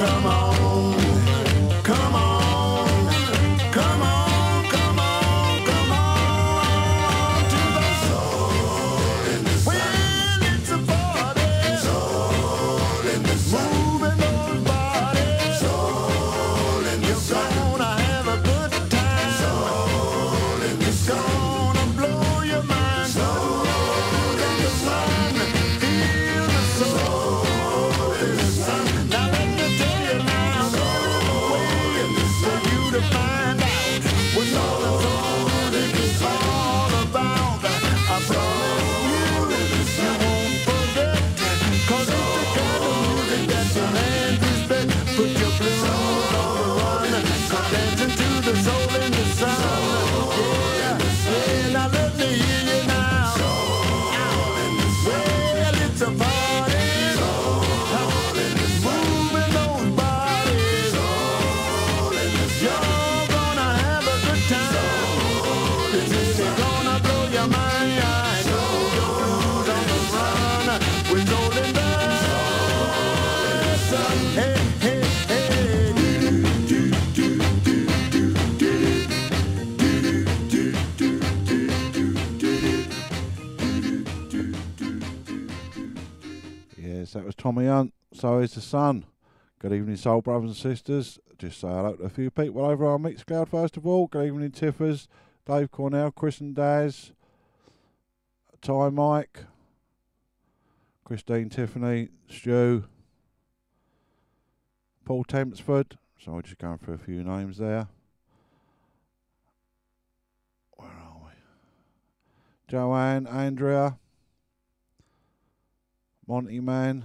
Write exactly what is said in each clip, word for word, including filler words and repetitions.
That was Tommy Hunt, So Is the Sun. Good evening, soul brothers and sisters. Just say hello to a few people over our Mixcloud first of all. Good evening, Tiffers, Dave Cornell, Chris and Daz, Ty Mike, Christine, Tiffany, Stu, Paul Tempsford. So we're just going through a few names there. Where are we? Joanne, Andrea, Monty Man.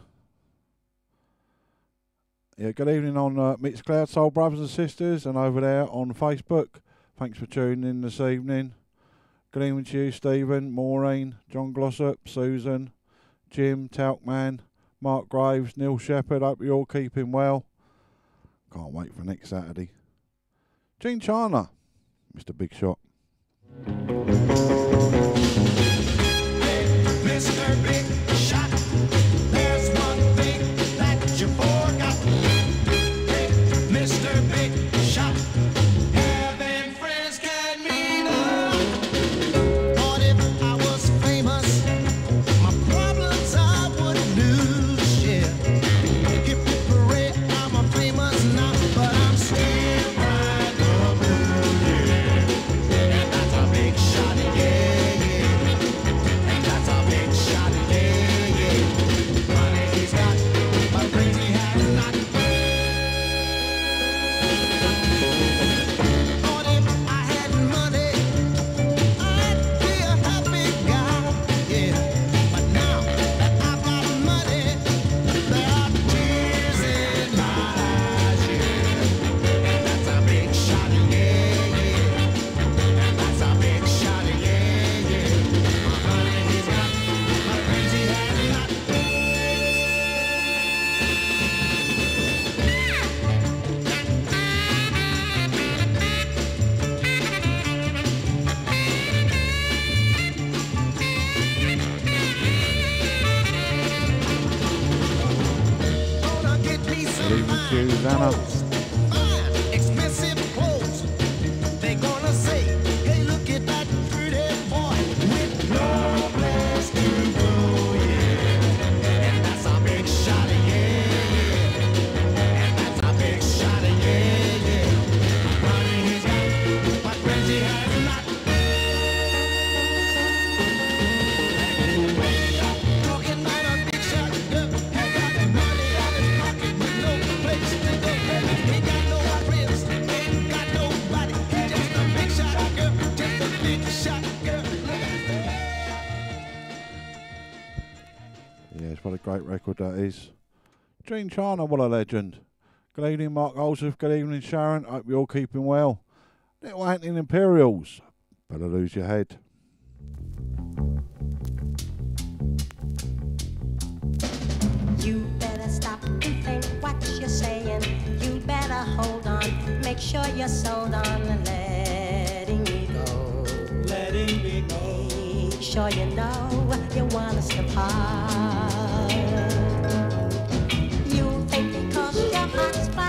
Yeah, good evening on uh, Mixcloud, Soul Brothers and Sisters, and over there on Facebook. Thanks for tuning in this evening. Good evening to you, Stephen, Maureen, John Glossop, Susan, Jim, Talkman, Mark Graves, Neil Shepherd. Hope you're all keeping well. Can't wait for next Saturday. Gene Chana, Mister Big Shot. Hey, Mister Big Shot, there's one thing that you forgot. Hey, Mister Big Shot, having friends can mean a lot. Thought if I was famous, my problems I would lose, yeah. Hip hip hooray, I'm a famous now, but I'm still right up here. And that's a big shot, yeah, yeah. And that's a big shot, yeah, yeah. Money he's got, but brains he has not. Thought if I had money, I'd be a happy guy, yeah. But now that I've got money, there are tears in my eyes, yeah. And that's a big shot, yeah, yeah. And that's a big shot, yeah, yeah. My money he's got, my brains he has not. Gonna get me some Good evening to you, fine Susanna. clothes, fine, expensive clothes. They gonna say, hey, look at that pretty boy with no place to go, yeah. And that's a big shot, yeah, yeah. And that's a big shot, yeah, yeah. Money he's got, but friends he has not. Talking about a big shot, girl, has got money out his pocket with no place to go. Ain't got no friends, ain't got nobody. Just a big shot, girl, just a big shot, girl. Yes, what a great record that is. Gene Chana, what a legend. Good evening, Mark Olseth. Good evening, Sharon. Hope you're all keeping well. Little Anthony Imperials. Better lose your head. You better stop and think what you're saying. You better hold on, make sure you're sold on and letting me go. Letting me go. Make sure you know you want us to part. You think because your heart's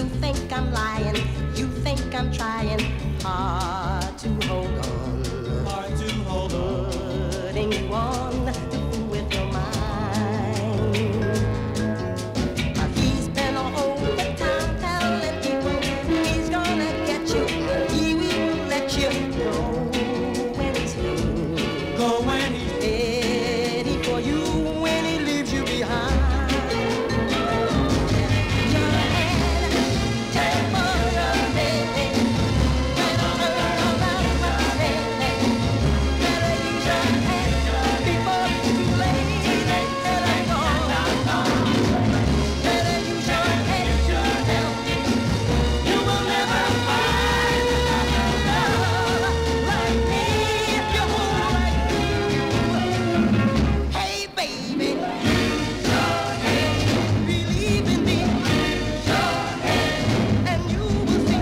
You think I'm lying, you think I'm trying hard to hold on, Hard to hold on. putting you on to fool with your mind. But he's been all over town telling people he's gonna get you. He will let you go when he's through. Go when he's Ready for you when he leaves you behind. Your head, take for your head. Better turn around my head. Better use your head before it's too late. Better go. Better use your head to help. You will never find love like me if you hold like me. Hey baby, use your head, believe in me, use your head, and you will see.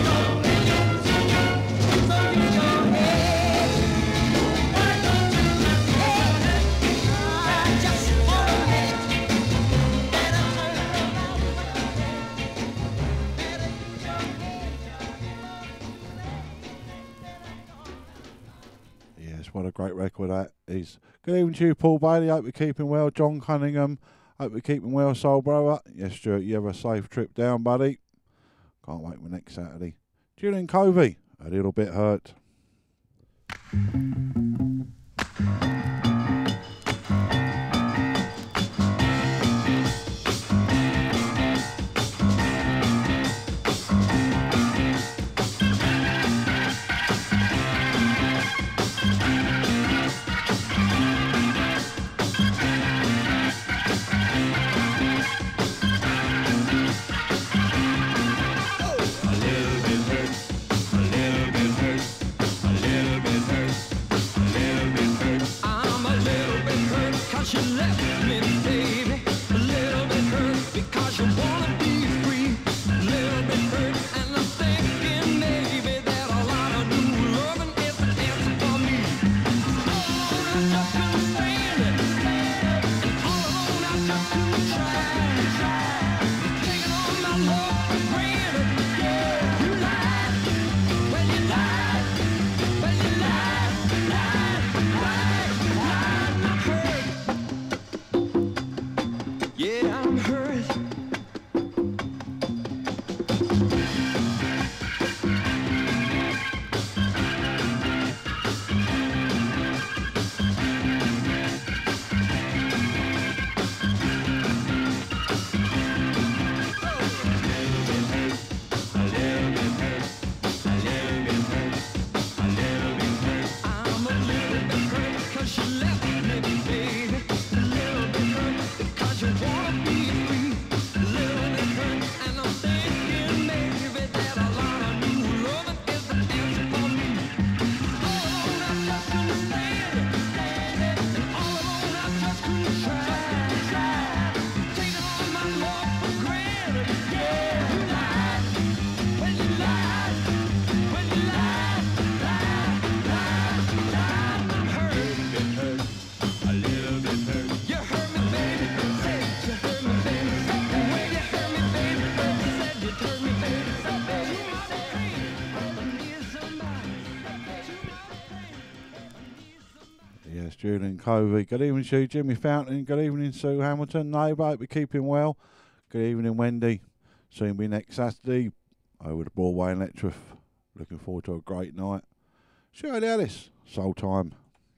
So use your head. Hey, just for a minute. Better turn around. Better use your head. Yes, what a great record that is. Good evening to you, Paul Bailey. Hope you're keeping well. John Cunningham. Hope you're keeping well, soul brother. Yes, Stuart, you have a safe trip down, buddy. Can't wait for next Saturday. Julian Covey, a little bit hurt. I'm a little bit hurt 'cause you left me, baby. A little bit hurt because you wanna be free. A little bit hurt, and I'm thinking maybe that a lot of new loving is the answer for me. Oh, I just couldn't stand it, and all alone I just couldn't try. Taking all my love for granted. Yeah, you lied, well you lied, well you lied, lied, lied, lied. I'm hurt. Yeah, I'm hurt. I'm a little bit hurt 'cause you left me, baby. A little bit hurt because you wanna be free. A little bit hurt, and I'm thinking maybe that a lot of new loving is the answer for me. All alone I just couldn't stand it, and all alone I just couldn't try. Taking all my love for granted. Yeah, you lied, well you lied, well you lied, lied, lied, lied. I'm hurt. A little bit hurt. You hurt me, baby. Said you hurt me, baby. Well, you hurt me, baby. Said you hurt me, baby. Said baby. I need somebody. Yes, Julian Covey. Good evening to you, Jimmy Fountain. Good evening, Sue Hamilton. Neighbour, hope you're keeping well. Good evening, Wendy. Seeing me next Saturday over the Broadway in Letchworth. Looking forward to a great night. Shirley Ellis, Soul Time.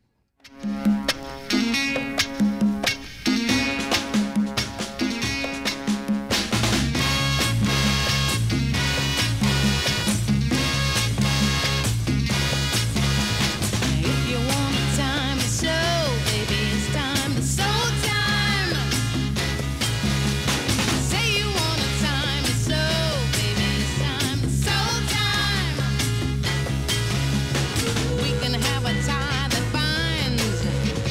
If you want time to soul, baby, it's time to soul time. Say you want a time to soul, baby, it's time to soul time. We can have a tie that binds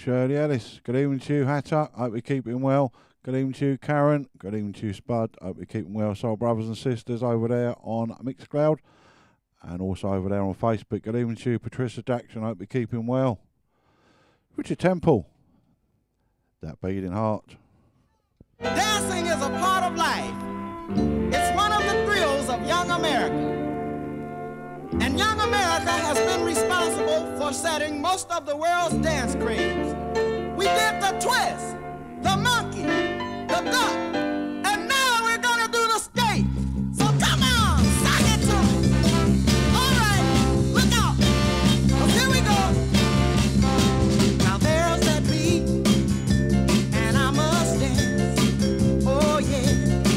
Shirley Ellis. Good evening to you, Hatter. Hope you're keeping well. Good evening to you, Karen. Good evening to you, Spud. Hope you're keeping well. Soul brothers and sisters over there on Mixcloud and also over there on Facebook. Good evening to you, Patricia Jackson. Hope you're keeping well. Richard Temple. That beating heart. Dancing is a part of life. It's one of the thrills of young America. And young America has been responsible for setting most of the world's dance craze. We did the twist, the monkey, the duck, and now we're gonna do the skate. So come on, sing it to me. All right, look out, 'cause here we go. Now there's that beat, and I must dance. Oh yeah.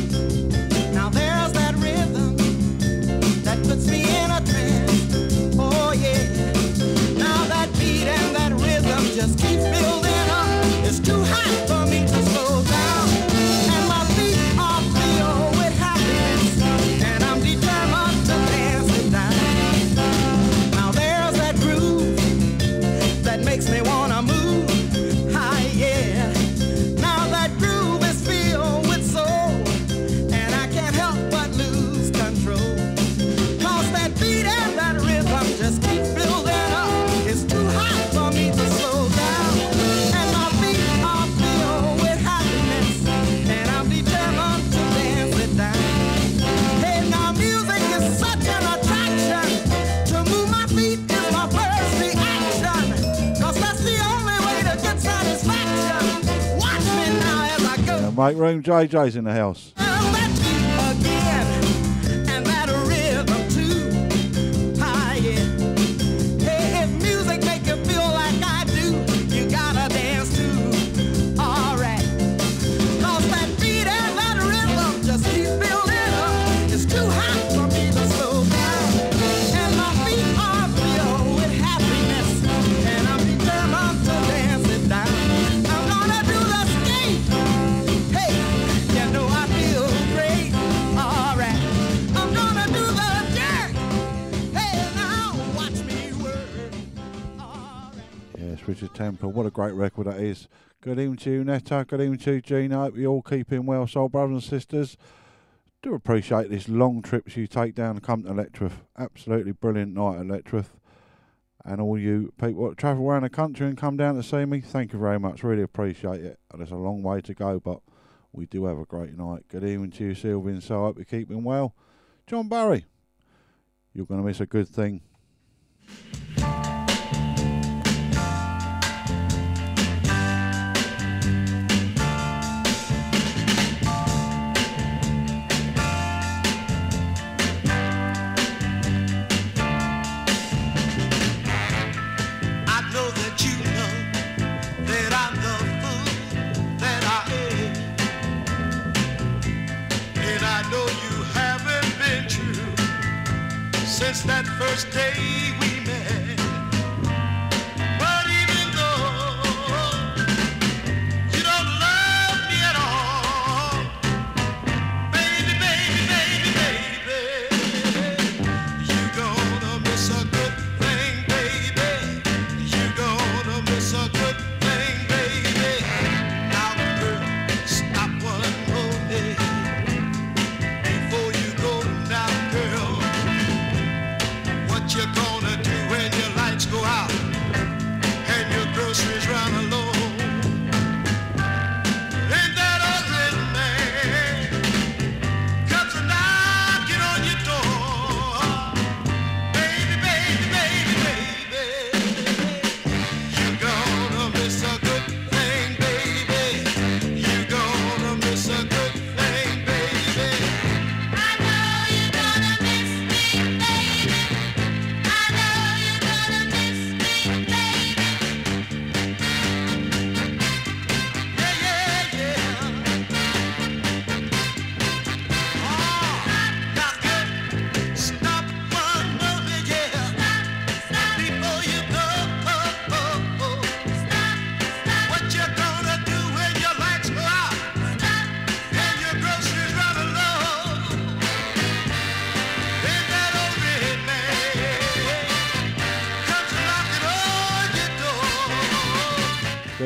Now there's that rhythm that puts me in a trance. Oh yeah. Now that beat and that rhythm just keeps building up. It's too hot for me to slow down, and my feet are filled with happiness, and I'm determined to dance it down. Now there's that groove that makes me wanna move. Hi, yeah. Now that groove is filled with soul, and I can't help but lose control. 'Cause that beat and that rhythm just keep building up. It's too hot for me to slow down, and my feet are filled with happiness, and I'm determined to dance it down. Hey, now music is such an attraction. To move my feet is my first reaction, 'cause that's the only way to get satisfaction. Watch me now as I go. Now make room, J J's in the house. Well, that beat again, and that rhythm too. Ah, yeah. Hey, if music make you feel like I do, you gotta dance too. All right. 'Cause that beat and that rhythm just keep building up. It's too hot for me to slow down, and my feet are filled with happiness, and I'm determined to dance it down. I'm gonna do the skate. Hey, you know I feel great. All right. I'm gonna do the jerk. Hey, now watch me work. All right. Yes, Richard Temple. What a great record that is. Good evening to you, Netta. Good evening to you, Gina. Hope you're all keeping well, soul brothers and sisters. Do appreciate this long trips you take down to come to Letchworth. Absolutely brilliant night at Letchworth. And all you people that travel around the country and come down to see me, thank you very much. Really appreciate it. There's a long way to go, but we do have a great night. Good evening to you, Sylvian. So I hope you're keeping well. John Barry, you're going to miss a good thing. I know that you know that I'm the fool that I am, and I know you haven't been true since that first day we met. But even though you don't love me at all, baby, baby, baby, baby, you're gonna miss a good thing, baby. You're gonna miss a good thing, baby. Now, girl, stop one moment before you go now, girl. What you gonna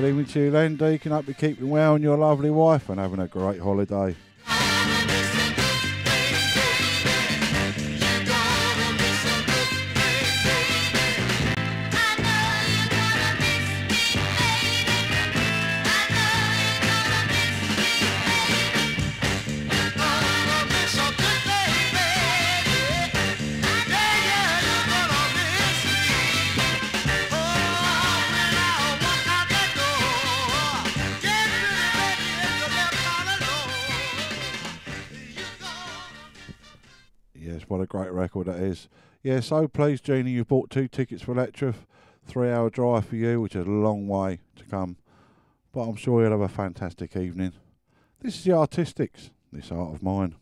Good evening to you then, Deacon. Hope you're keeping well and your lovely wife and having a great holiday. What a great record that is. Yeah, so pleased, Jeannie, you've bought two tickets for Letchworth. Three hour drive for you, which is a long way to come. But I'm sure you'll have a fantastic evening. This is the Artistics, This Art of Mine.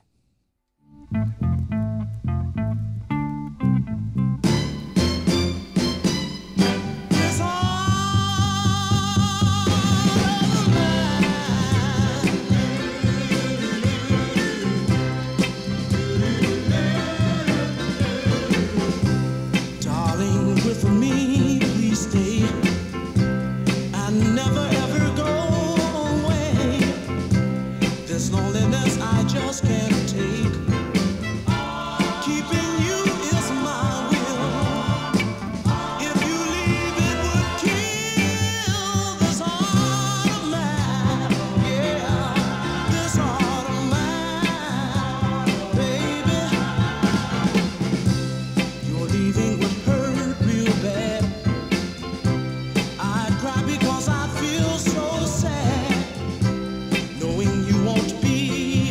Just can't take. Keeping you is my will. If you leave, it would kill this heart of mine. Yeah, this heart of mine, baby. Your leaving would hurt real bad. I'd cry because I feel so sad, knowing you won't be.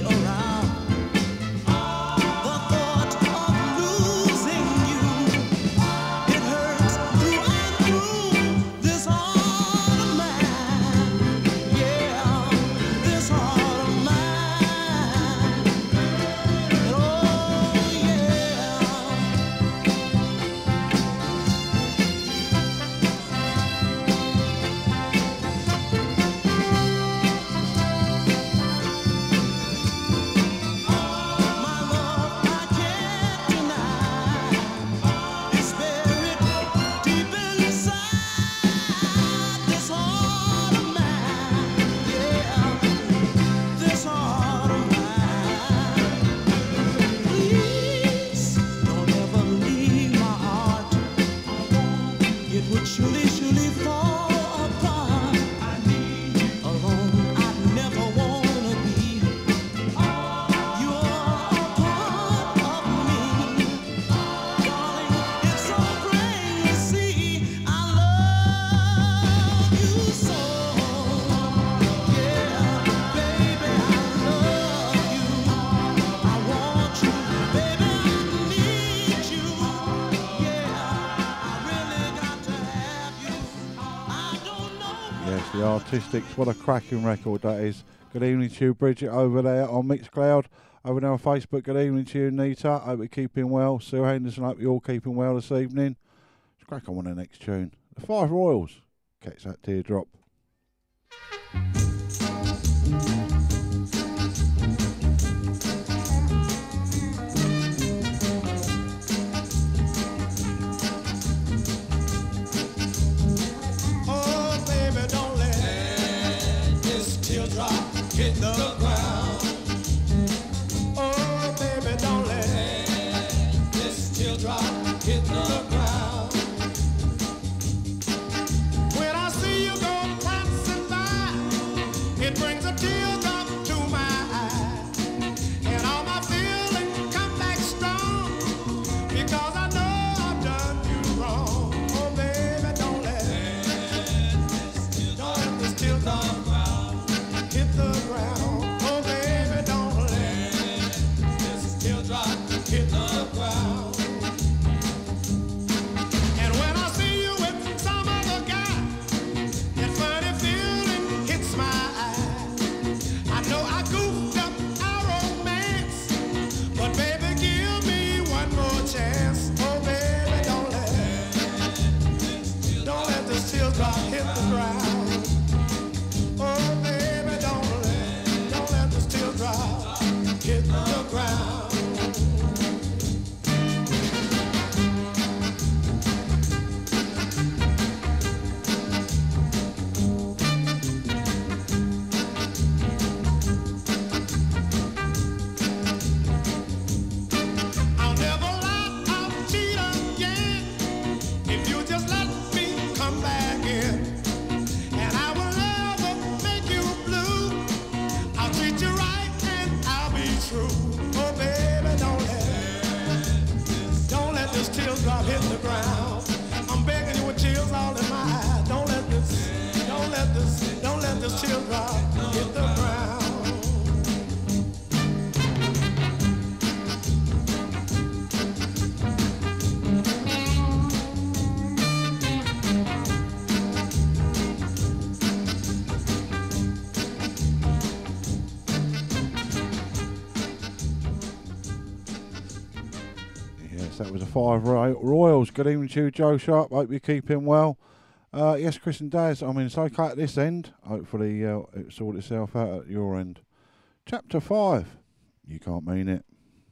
The Artistics, what a cracking record that is. Good evening to you, Bridget, over there on Mixcloud. Over there on Facebook, good evening to you, Nita. Hope you're keeping well. Sue Henderson, hope you're all keeping well this evening. Let's crack on with the next tune. The Five Royals. Catch that teardrop. Hit the ground. Oh, baby, don't let this teardrop hit the ground. When I see you go passing by, it brings a teardrop to my eye. And all my feelings come back strong, because I know I've done you wrong. Oh, baby, don't let this don't let this teardrop hit the ground. Oh, baby, don't let this teardrop hit the ground. And when I see you with some other guy, that funny feeling hits my eye. teardrop hit the ground. I'm begging you with tears all in my eyes. Don't let this, don't let this, don't let this teardrop hit the ground. That was a five Roy- Royals. Good evening to you, Joe Sharp. Hope you're keeping well. Uh, yes, Chris and Daz. I mean, it's okay at this end. Hopefully, uh, it sort itself out at your end. Chapter five. You can't mean it.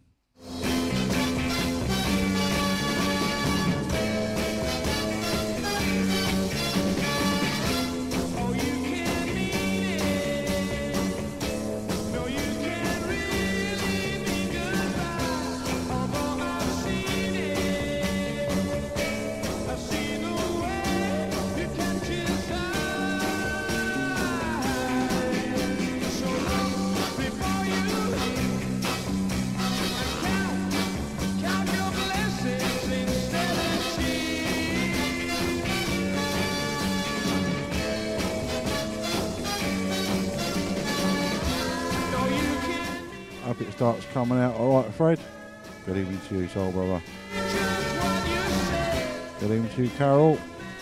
Hope it starts coming out all right, Fred. Good evening to you, soul brother. Good evening to you, Carol.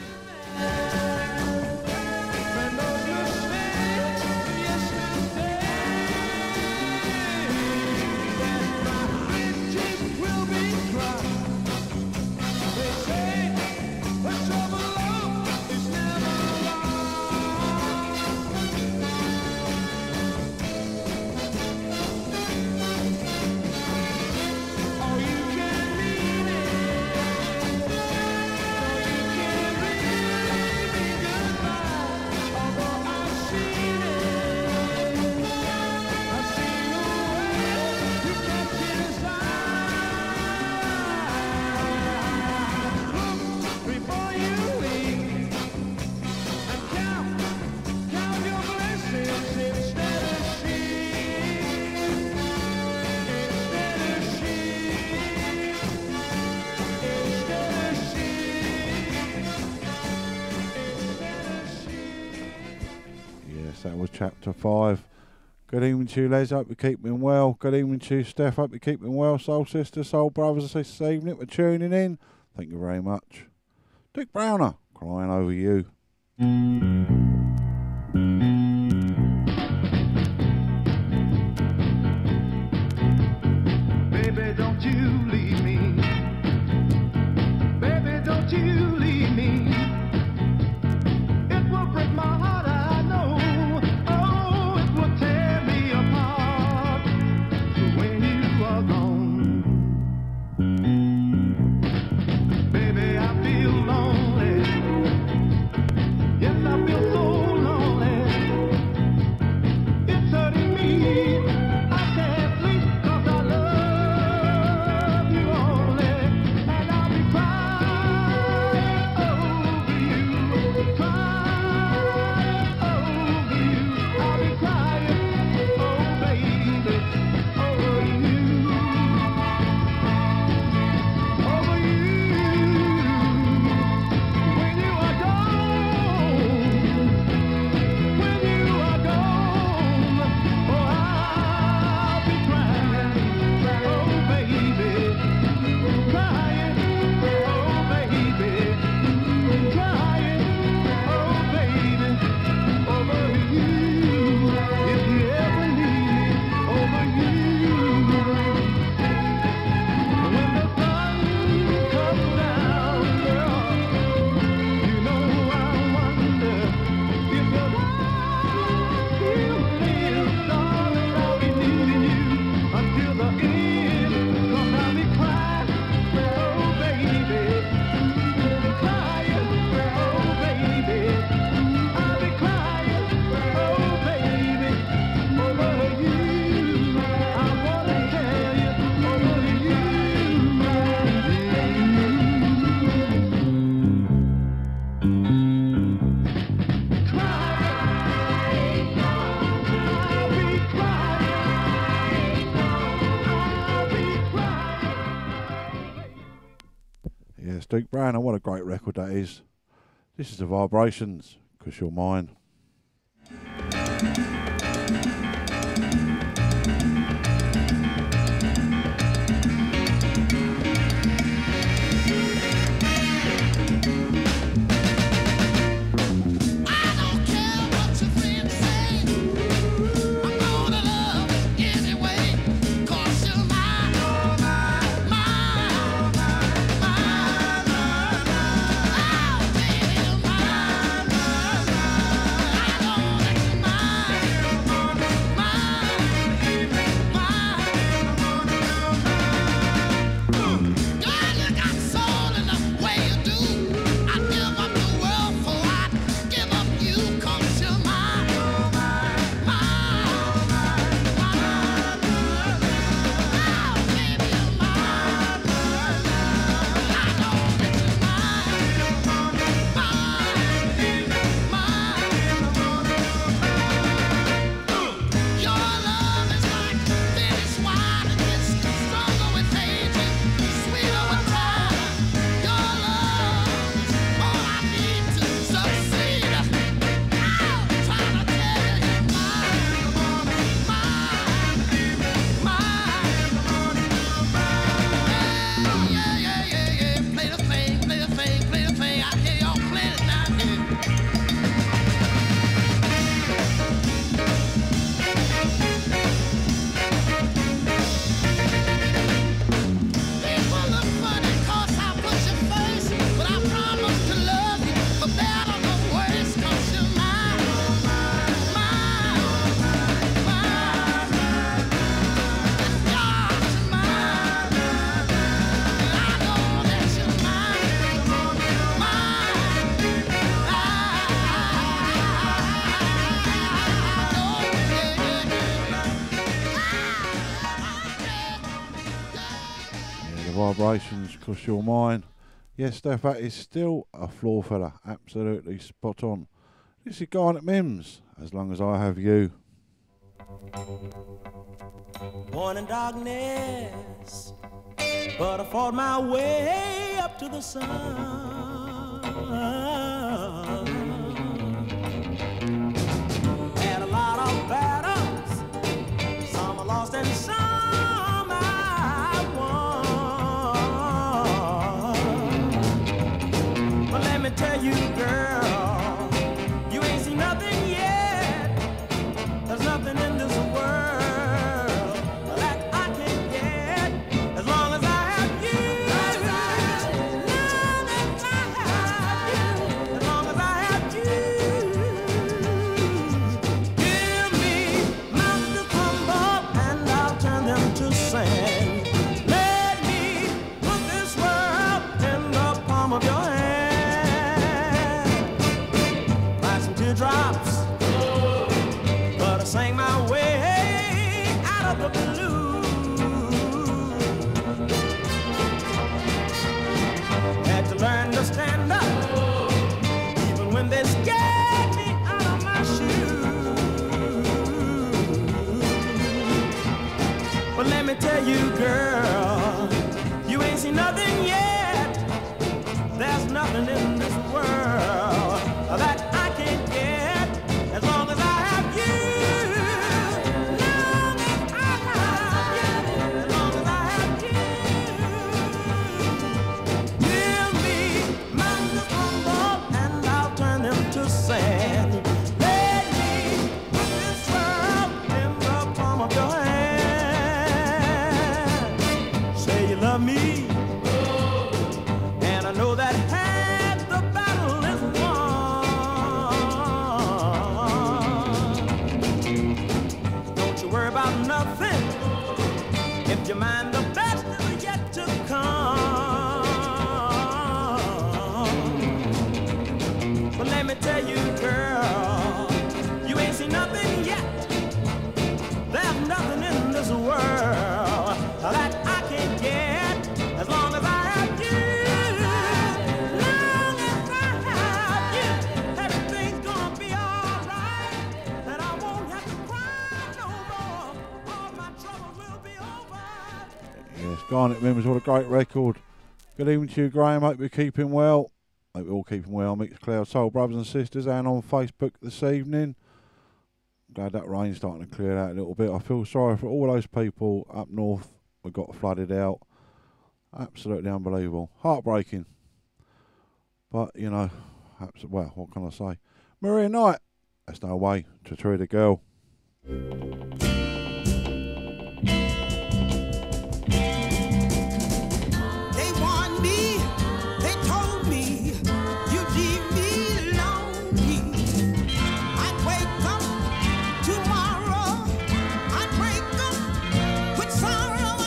That was chapter five. Good evening to you, Les. Hope you're keeping well. Good evening to you, Steph. Hope you're keeping well. Soul sisters, soul brothers, this evening for tuning in. Thank you very much. Dick Browner, crying over you. Baby, don't you leave me. Baby, don't you leave me. It will break my heart, I know. Oh, it will tear me apart when you are gone. Baby, I feel lonely. Yes, I feel That's Duke Brown, and what a great record that is. This is The Vibrations, 'Cause You're Mine. Vibrations, 'Cause You're Mine. Yes, Steph, that is still a floor fella. Absolutely spot on. This is Garnet Mims, As Long As I Have You. Born in darkness, but I fought my way up to the sun. Had a lot of battles, some I lost and some I won. But let me tell you, girl, you ain't seen nothing yet. There's nothing in this world that I can get as long as I have you. As long as I have you. As long as I have you. Give me mountains to crumble and I'll turn them to sand. Let me put this world in the palm of your hand. Like some teardrops, but I sang my way out of the blue. Had to learn to stand up, even when they scared me out of my shoes. But let me tell you, girl, you ain't seen nothing yet. There's nothing in this world that I can get as long as I have you. Long as I have you. As long as I have you. Give me mountains to crumble and I'll turn them to sand. Let me put this world in the palm of your hand. Say you love me, and I know that half the battle is won. Don't you worry about nothing if you mind the best is yet to come. But let me tell you, girl, you ain't seen nothing yet. There's nothing in this world that I can get as long as I have you. Long as I have you, everything's gonna be alright. And I won't have to cry no more. All my troubles will be over. Yes, Garnet Mims, what a great record. Good evening to you, Graham. Hope you're keeping well. Hope you're all keeping well. Mixcloud Soul Brothers and Sisters, and on Facebook this evening. Glad that rain's starting to clear out a little bit. I feel sorry for all those people up north who got flooded out. Absolutely unbelievable. Heartbreaking. But, you know, abs- well, what can I say? Maria Knight, that's no way to treat a girl. They warned me, they told me, you leave me lonely. I'd wake up tomorrow, I'd wake up with sorrow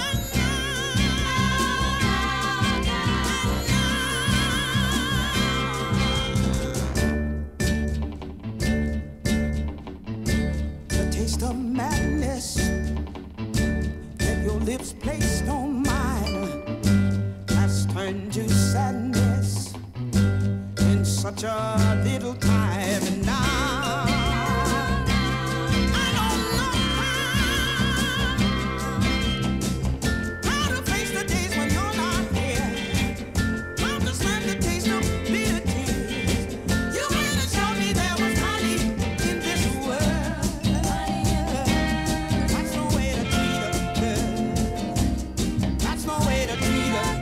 and the taste of madness that your lips placed on mine has turned to sadness in such a little time. And now I don't know how, how to face the days when you're not here. How to stand the taste of bitter tears. You really showed me there was honey in this world. That's no way to treat a girl. That's no way to treat a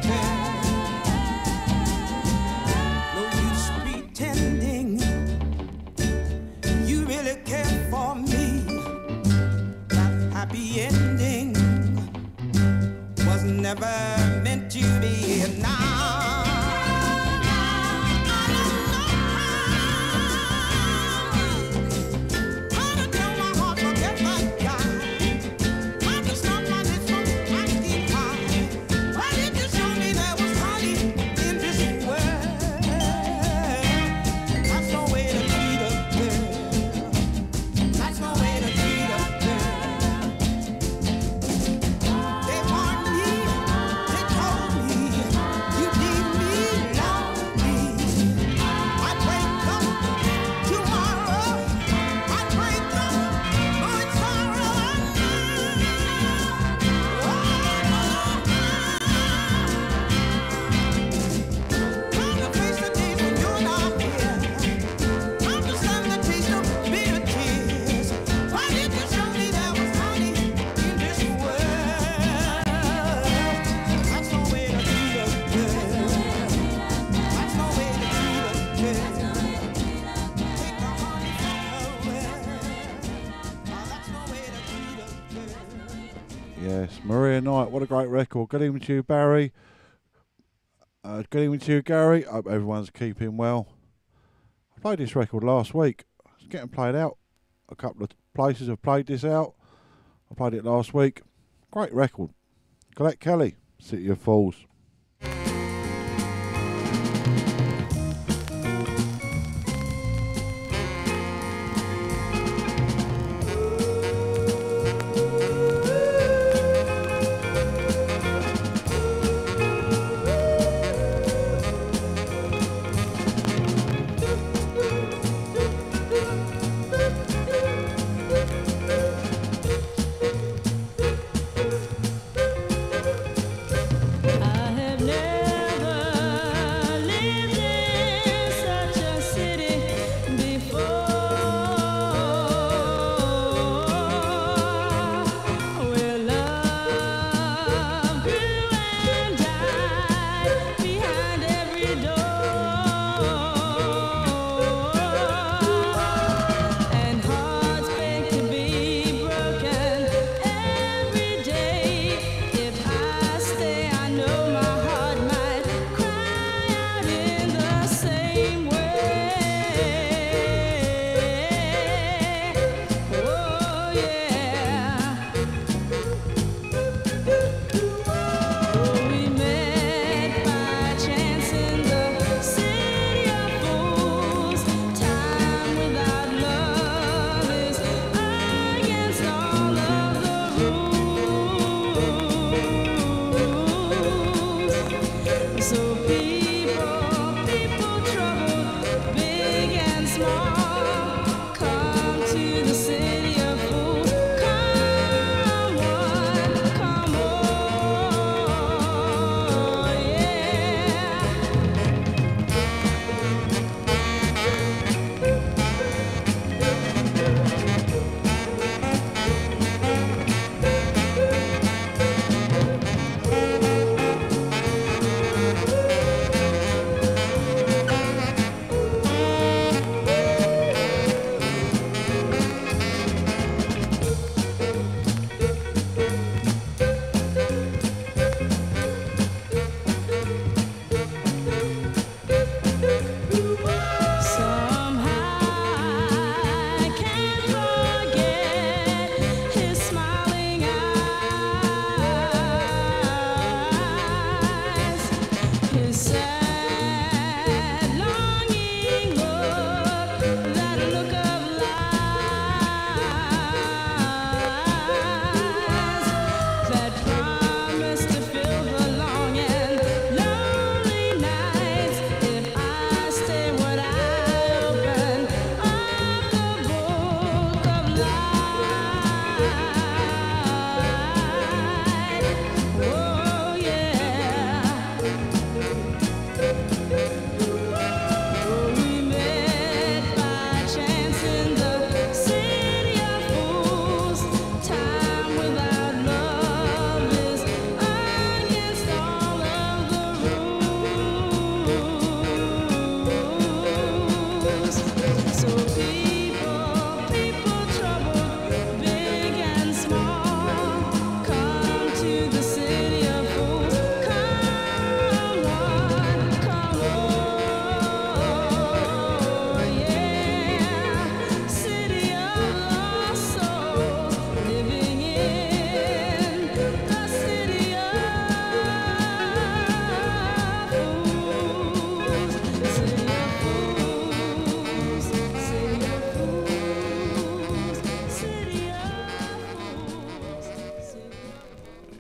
girl. No use pretending you really care for me. That happy ending was never meant to be. And now I don't know how to tell my heart forget that guy. How to stop my lips from acting high. Why did you show me there was honey in this world? That's no way to treat a girl. That's no way to treat a girl. They warned me, they told me, you leave me lonely. I'd wake up tomorrow, I'd wake up with sorrow. How to face the days when you're not here. How to stand the taste of bitter tears. Why did you show me there was honey in this world? That's no way to treat a girl. That's no way to treat a girl. Take the honey from her well. Oh, that's no way to treat a girl. Yes, Maria Knight, what a great record. Good evening to you, Barry. Uh, good evening to you, Gary. Hope everyone's keeping well. I played this record last week. It's getting played out. A couple of places have played this out. I played it last week. Great record. Colette Kelly, City of Fools. I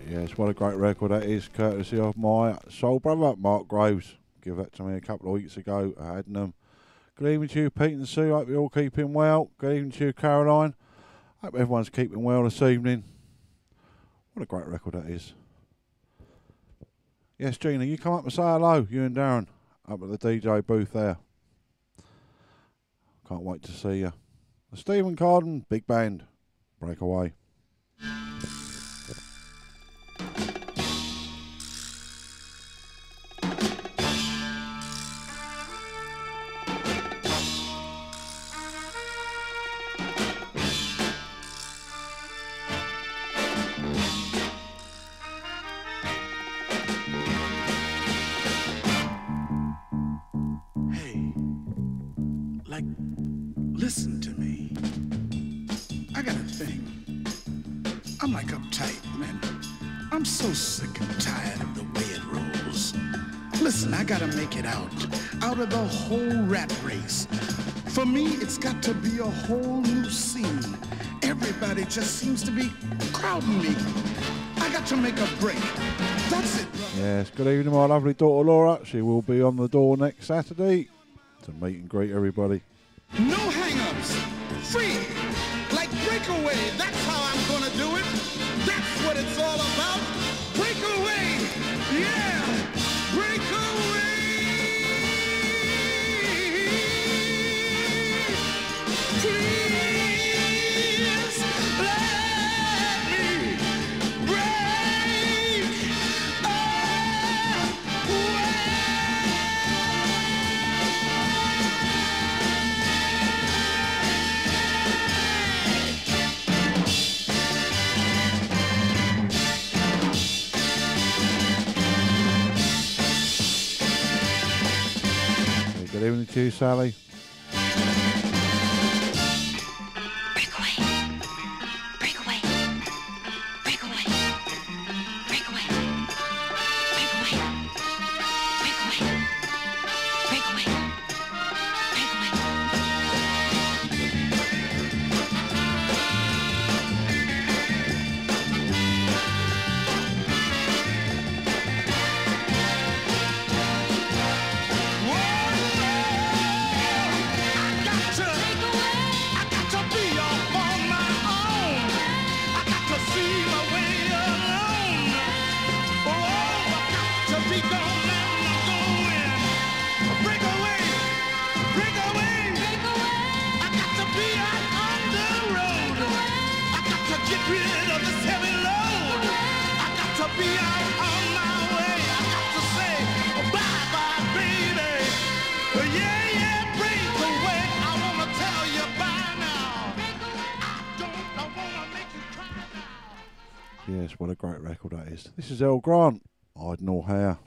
Yes, what a great record that is, courtesy of my soul brother, Mark Groves. Give that to me a couple of weeks ago. I had them. Good evening to you, Pete and Sue. Hope you're all keeping well. Good evening to you, Caroline. Hope everyone's keeping well this evening. What a great record that is. Yes, Gina, you come up and say hello, you and Darren, up at the D J booth there. Can't wait to see you. The Stephen Carden Big Band, Breakaway. Listen to me. I got a thing. I'm like uptight, man. I'm so sick and tired of the way it rolls. Listen, I gotta make it out. Out of the whole rat race. For me, it's got to be a whole new scene. Everybody just seems to be crowding me. I got to make a break. That's it, brother. Yes, good evening, my lovely daughter Laura. She will be on the door next Saturday to meet and greet everybody. No hang-ups, free, like breakaway. That's how I'm gonna do it. That's what it's all about. Breakaway, yeah, breakaway. Please let me break away. Good evening to you, Sally. Breakaway. Breakaway. Breakaway. Breakaway. Breakaway. Breakaway. Breakaway. Breakaway. Yes, what a great record that is. This is Earl Grant, I'd No Hair.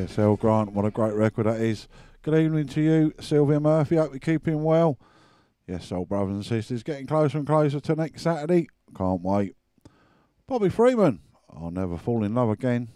Yes, El Grant, what a great record that is. Good evening to you, Sylvia Murphy. Hope you're keeping well. Yes, soul brothers and sisters, getting closer and closer to next Saturday. Can't wait. Bobby Freeman, I'll never fall in love again.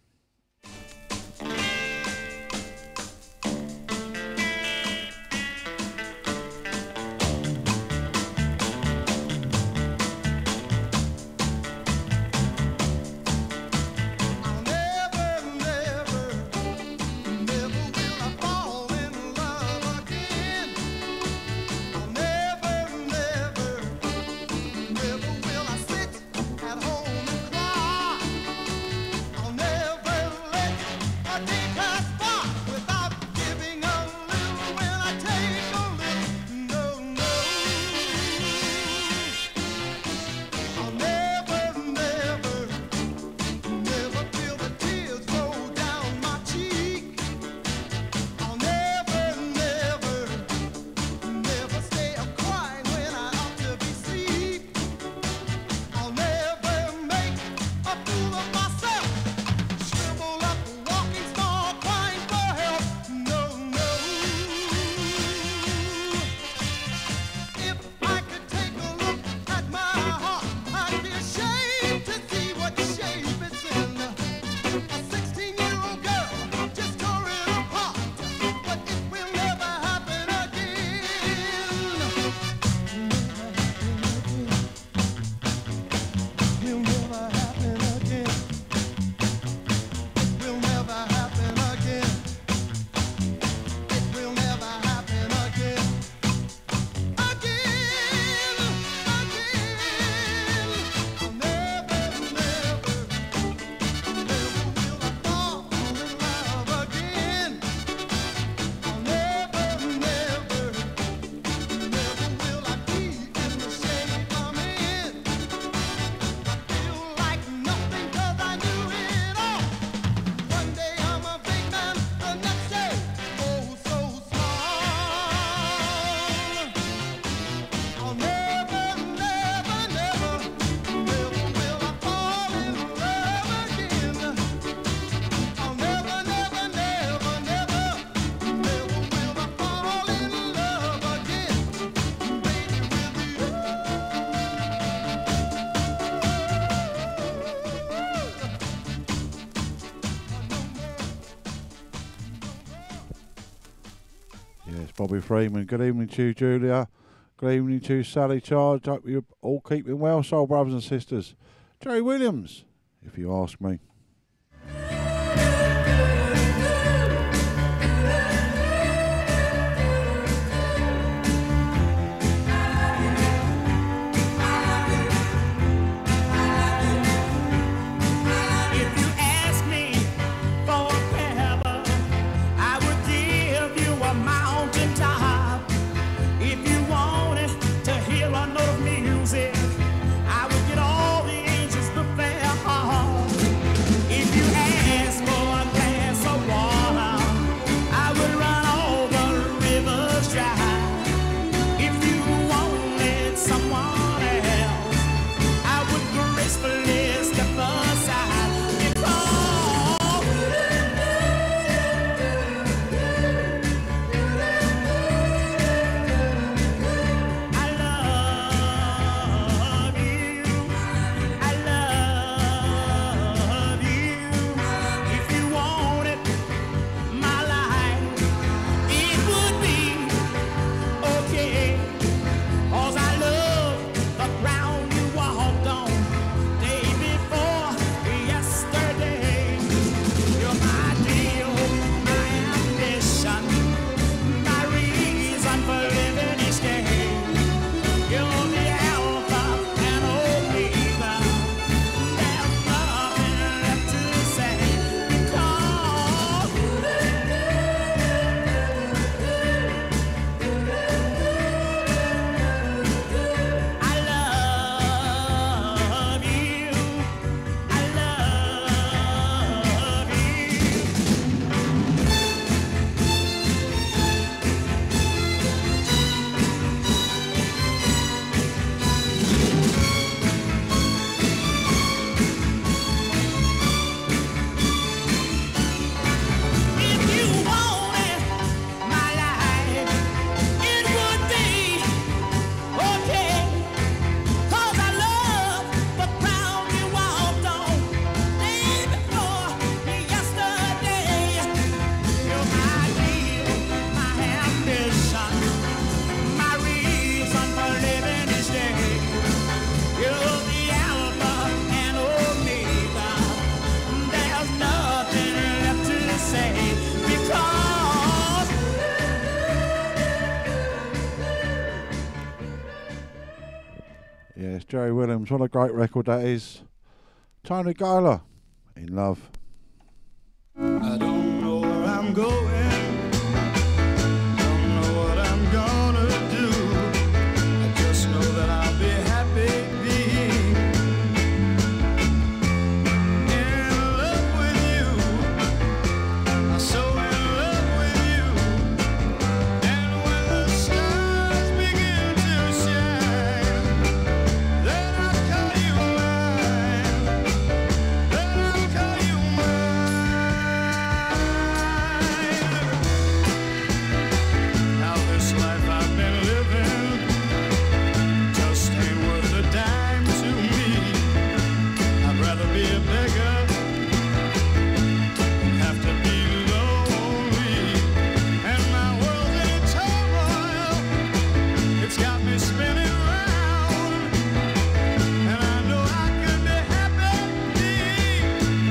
Bobby Freeman. Good evening to you, Julia. Good evening to Sally Charge. Hope you're all keeping well, soul brothers and sisters. Jerry Williams, if you ask me. I would get all the angels with their heart. Yes, Jerry Williams. What a great record that is. Tony Gala, In Love. I don't know where I'm going, don't know what I'm gonna do. I just know that I'll be happy being in love with you. I'm so in love with you. And when the stars begin to shine, then I'll call you mine. Then I'll call you Now this life I've been living just ain't worth a dime to me. I'd rather be a beggar than have to be lonely. And my world's in turmoil, it's got me spinning round. And I know I could be happy being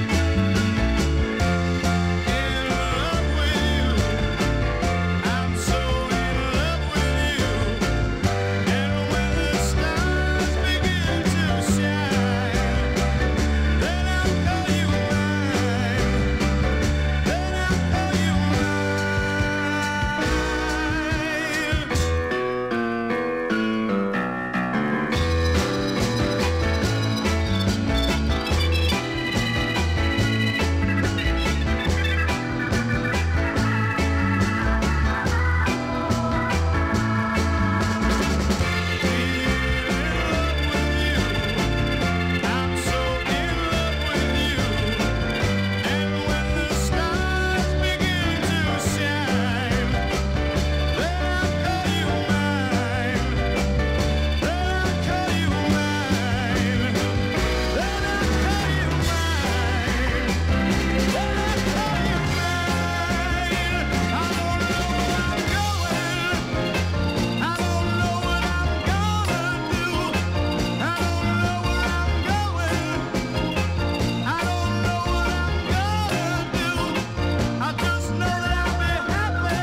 in love with you. I'm so in love with you. And when the stars begin to shine, then I'll call you mine. Then I'll call you I'm so in love with you. And when the stars begin to shine, then I'll call you mine. Then I'll call you mine. Then I'll call you mine. Then I'll call you mine. I don't know where I'm going. I don't know what I'm gonna do. I don't know where I'm going. I don't know what I'm gonna do. I just know that I'll be happy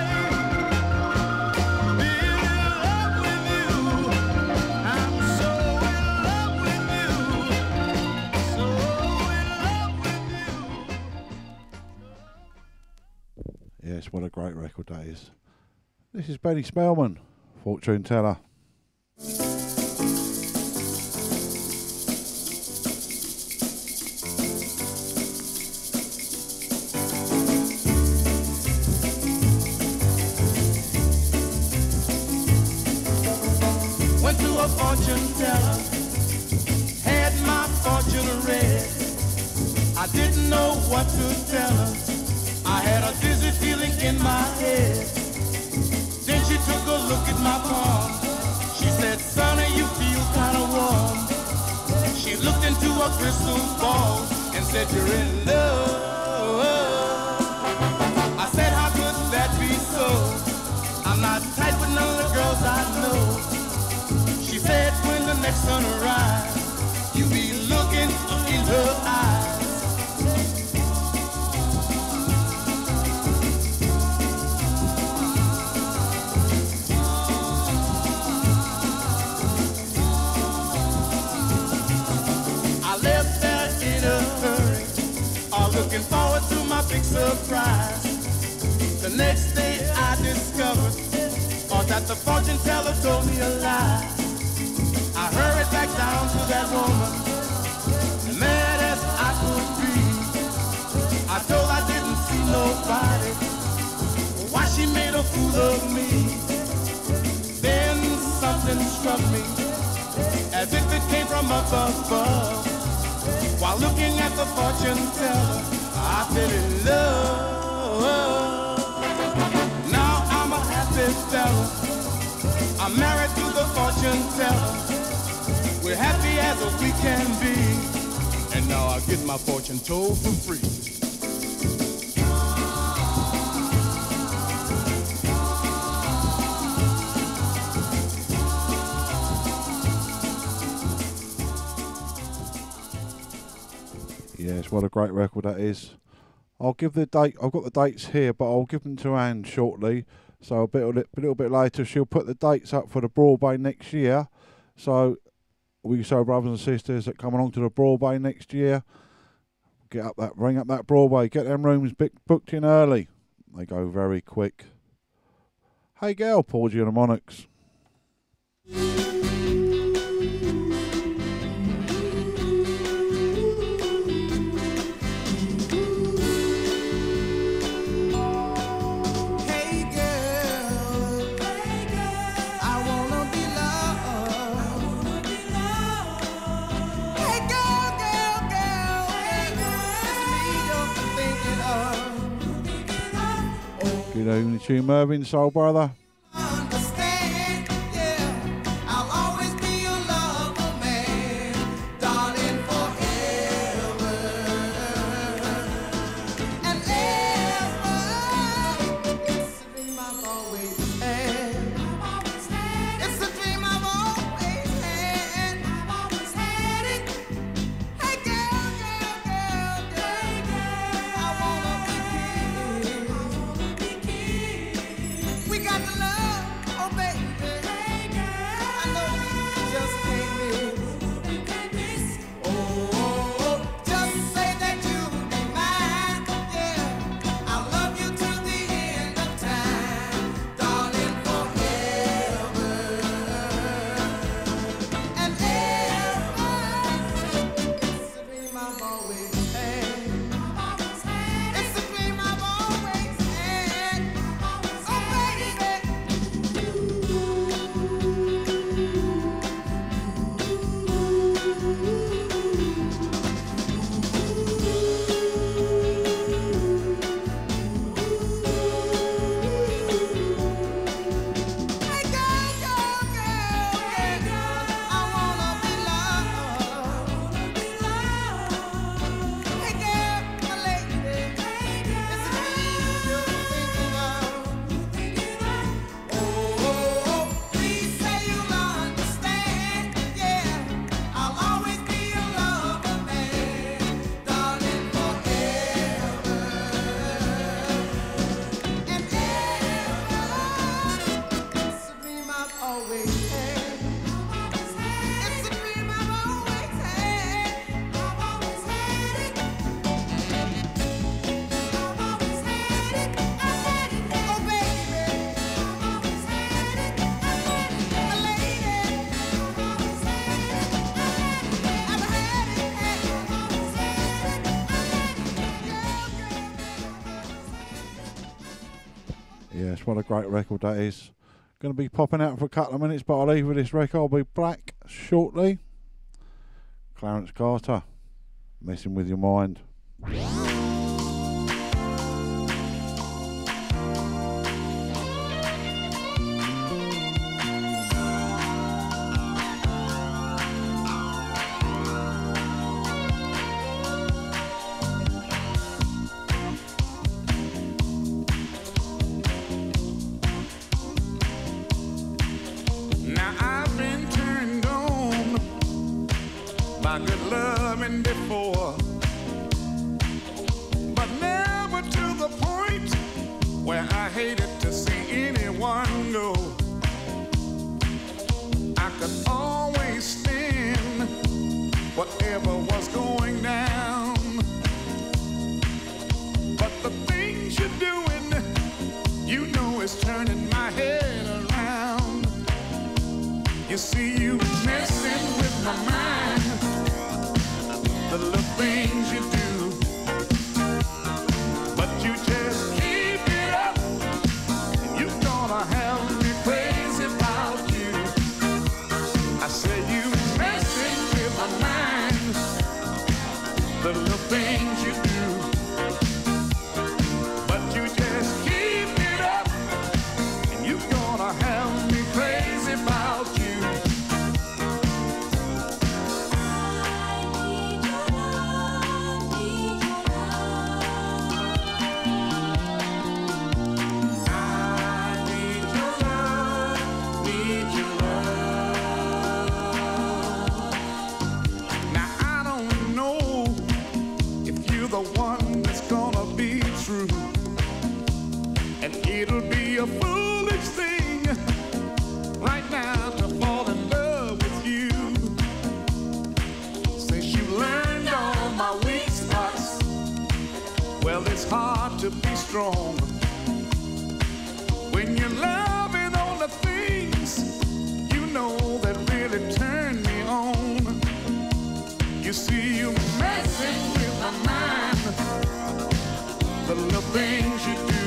being in love with you. I'm so in love with you. So in love with you. Yes, what a great record that is. This is Benny Spellman, Fortune Teller. Went to a fortune teller, had my fortune read. I didn't know what to tell her. I had a dizzy feeling in my head. Then she took a look at my palm. She said, "Sonny, you feel kind of warm." She looked into a crystal ball and said, "You're in love." I said, "How could that be so? I'm not tight with none of the girls I know." She said, "When the next sun arrives, you be looking in her eyes." I left there in a hurry, all looking forward to my big surprise. The next day I discovered or that the fortune teller told me a lie. I hurried back down to that woman, mad as I could be. I told her I didn't see nobody, why she made a fool of me. Then something struck me, as if it came from up above. While looking at the fortune teller, I fell in love. Now I'm a happy fella, I'm married to the fortune teller. We're happy as we can be, and now I get my fortune told for free. Yes, what a great record that is. I'll give the date. I've got the dates here, but I'll give them to Anne shortly. So a bit, a little bit later, she'll put the dates up for the Broadway next year. So all you soul brothers and sisters that come along to the Broadway next year, get up that, bring up that Broadway, get them rooms bic- booked in early. They go very quick. Hey girl, Porgy and the Monarchs. Hey girl, I wanna be loved. Hey girl, girl, girl, it's me you're thinking of. Good evening to you, Mervyn, soul brother. Understand, yeah, I'll always be your lover, man, darling, forever and ever. It's a dream I've always had. It's a dream I've always had. I've always had it. Hey girl, girl, girl, girl, I wanna be king. We got the love, oh baby. I know we just can't miss. Oh, just say that you'll be mine. Yeah, I'll love you till the end of time, darling, forever and ever. It's a dream I've always had. It's a dream I've always had. Oh, baby. Hey girl, girl, girl, girl, I wanna be loved. Hey girl, my lady, it's me you're thinking of. Oh, please say you'll understand. Yeah, I'll always be your lover, man, darling, forever and ever. It's a dream I've always had. It's a dream I've always had. I've always had it. I've always had it. I've had it. Oh baby, I've always had it. I've had it. My lady, I've always had it. I've had it. I've had it. I've always had it. I've had it. Yes, what a great record that is. Going to be popping out for a couple of minutes, but I'll leave with this record. I'll be back shortly. Clarence Carter, Messing With Your Mind. Now I've been turned on by good loving before, but never to the point where I hated to see anyone go. I could always stand whatever was going down, but the things you're doing, you know, is turning my head around. You see, you messing with my mind, the little things you do, but you just keep it up, and you're gonna have me crazy about you. I say you messing with my mind, the little things you do, but you just keep it up, and you're gonna have me crazy about you. If strong. When you're loving all the things you know that really turn me on. You see, you messing with my mind. The little things you do,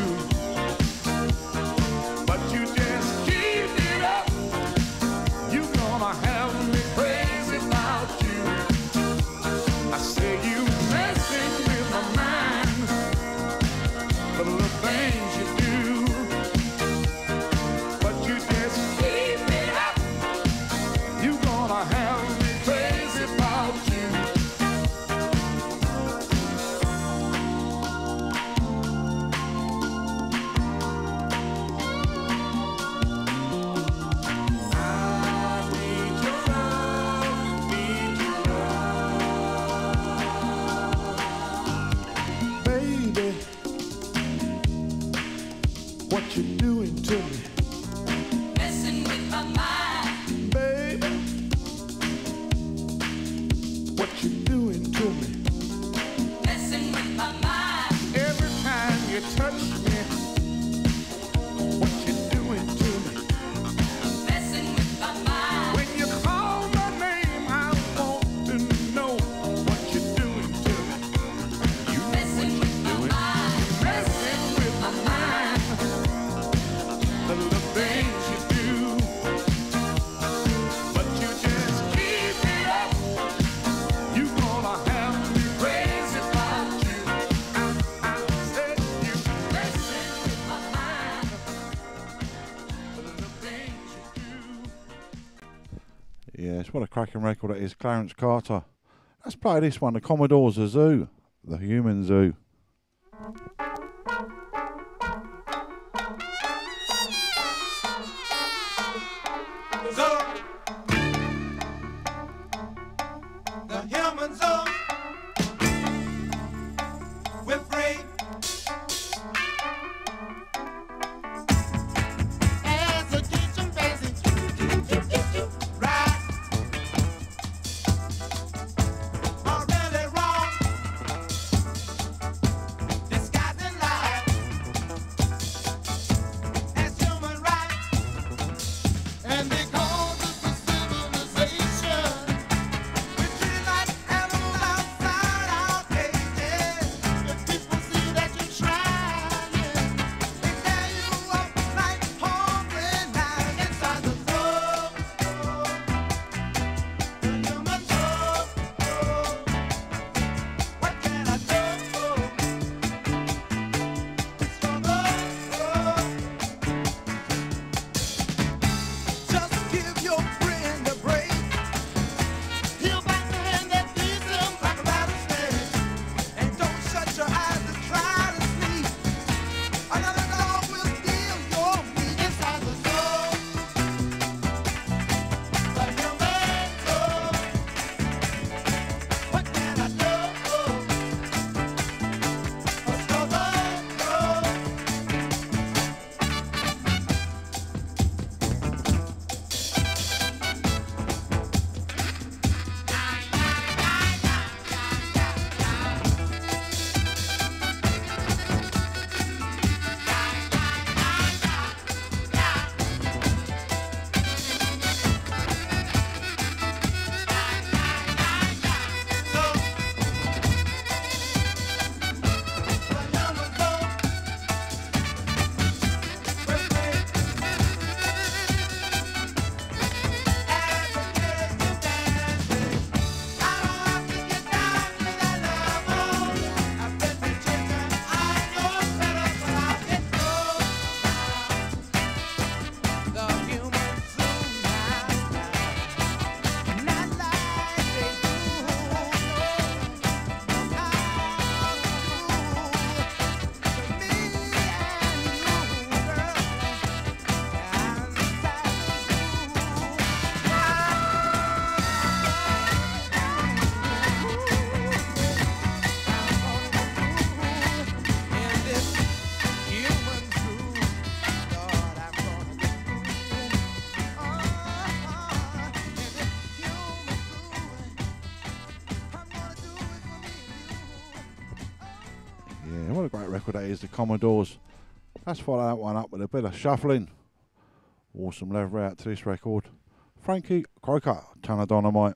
but you just keep it up. You gonna have me crazy about you. I say you messing with my mind. The little things you do, but you just keep it up. You gonna have me crazy about you. I need your love, need your love. Baby, what you doing to me? Messing with my mind. Baby, what you doing to me? Messing with my mind. Every time you touch me, what you doing to me? Messing with my mind. When you call my name, I want to know what you doing to me. You know Messing what with you my doing. mind. Messing with my mind. The little things you do, but you just keep it up. You gonna have me crazy about you. I, I said you messing with my mind. The little things you do. Yes, what a cracking record it is, Clarence Carter. Let's play this one, the Commodores, the Zoo, the Human Zoo. Zoo, the human zoo. We're free as a kitchen basic. Right or really wrong. This guy record that is, the Commodores. Let's follow that one up with a bit of shuffling. Awesome leather out to this record. Frankie Croker, Ton of Dynamite.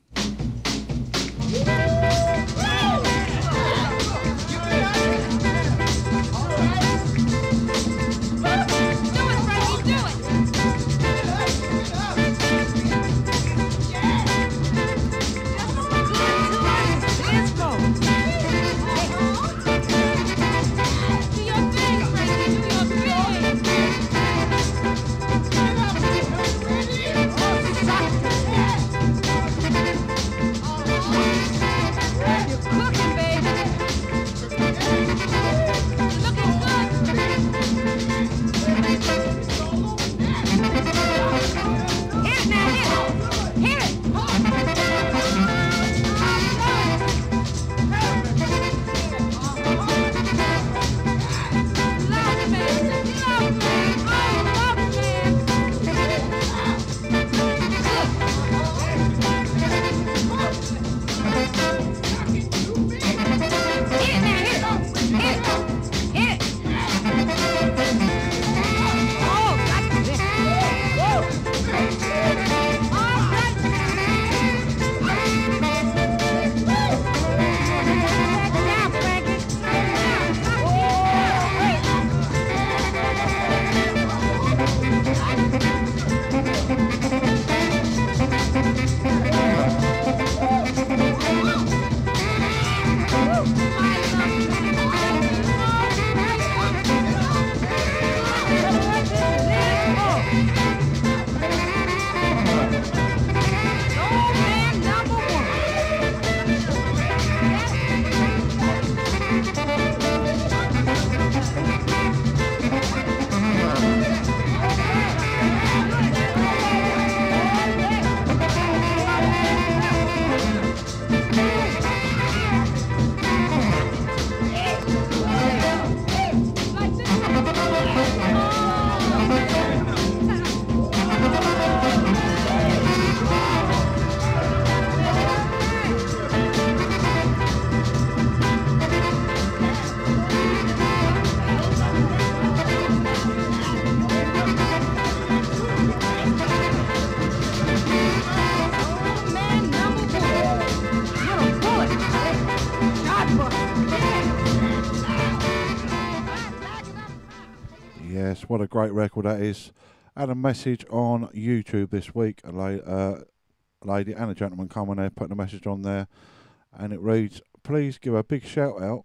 What a great record that is. I had a message on YouTube this week. A, la- uh, a lady and a gentleman coming there, putting a message on there, and it reads, please give a big shout out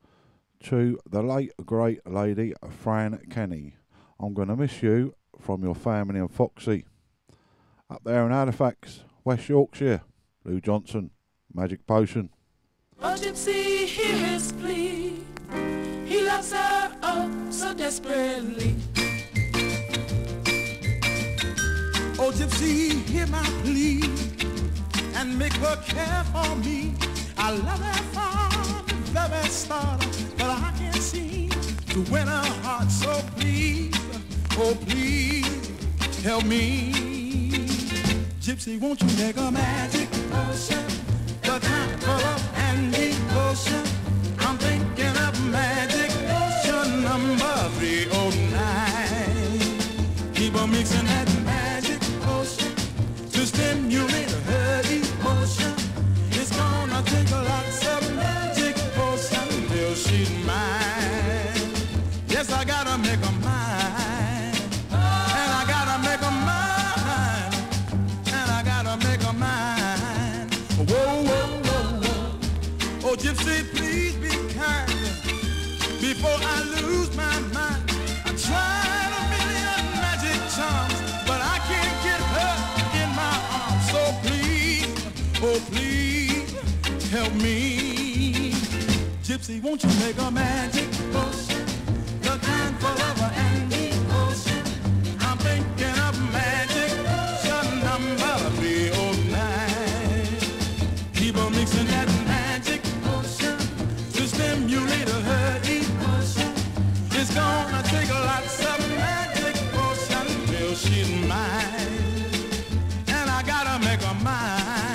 to the late great lady Fran Kenny. I'm going to miss you from your family and Foxy. Up there in Halifax, West Yorkshire, Lou Johnson, Magic Potion. Oh, Gypsy, hear his plea. He loves her oh so desperately. Oh, Gypsy, hear my plea and make her care for me. I love her from the very start, but I can't seem to win her heart. So please, oh please, help me. Gypsy, won't you make a magic potion? The kind full of and devotion. I'm thinking of magic potion number three oh nine. Keep on mixing that magic potion to stimulate her emotion. It's gonna take lots of magic potion till she's mine. Yes, I gotta make her mine. And I gotta make her mine. And I gotta make her mine. Whoa, whoa, whoa, whoa. Oh, Gypsy, please be kind. Before I lose my mind, I tried a million magic charms, but I can't get her in my arms. So please, oh please, help me. Gypsy, won't you make a magic potion? The kind full of an devotion. I'm thinking of magic potion number three oh nine. Keep on mixing that magic potion to stimulate her emotion. It's gonna take lots of magic potion till she's mine. And I gotta make her mine.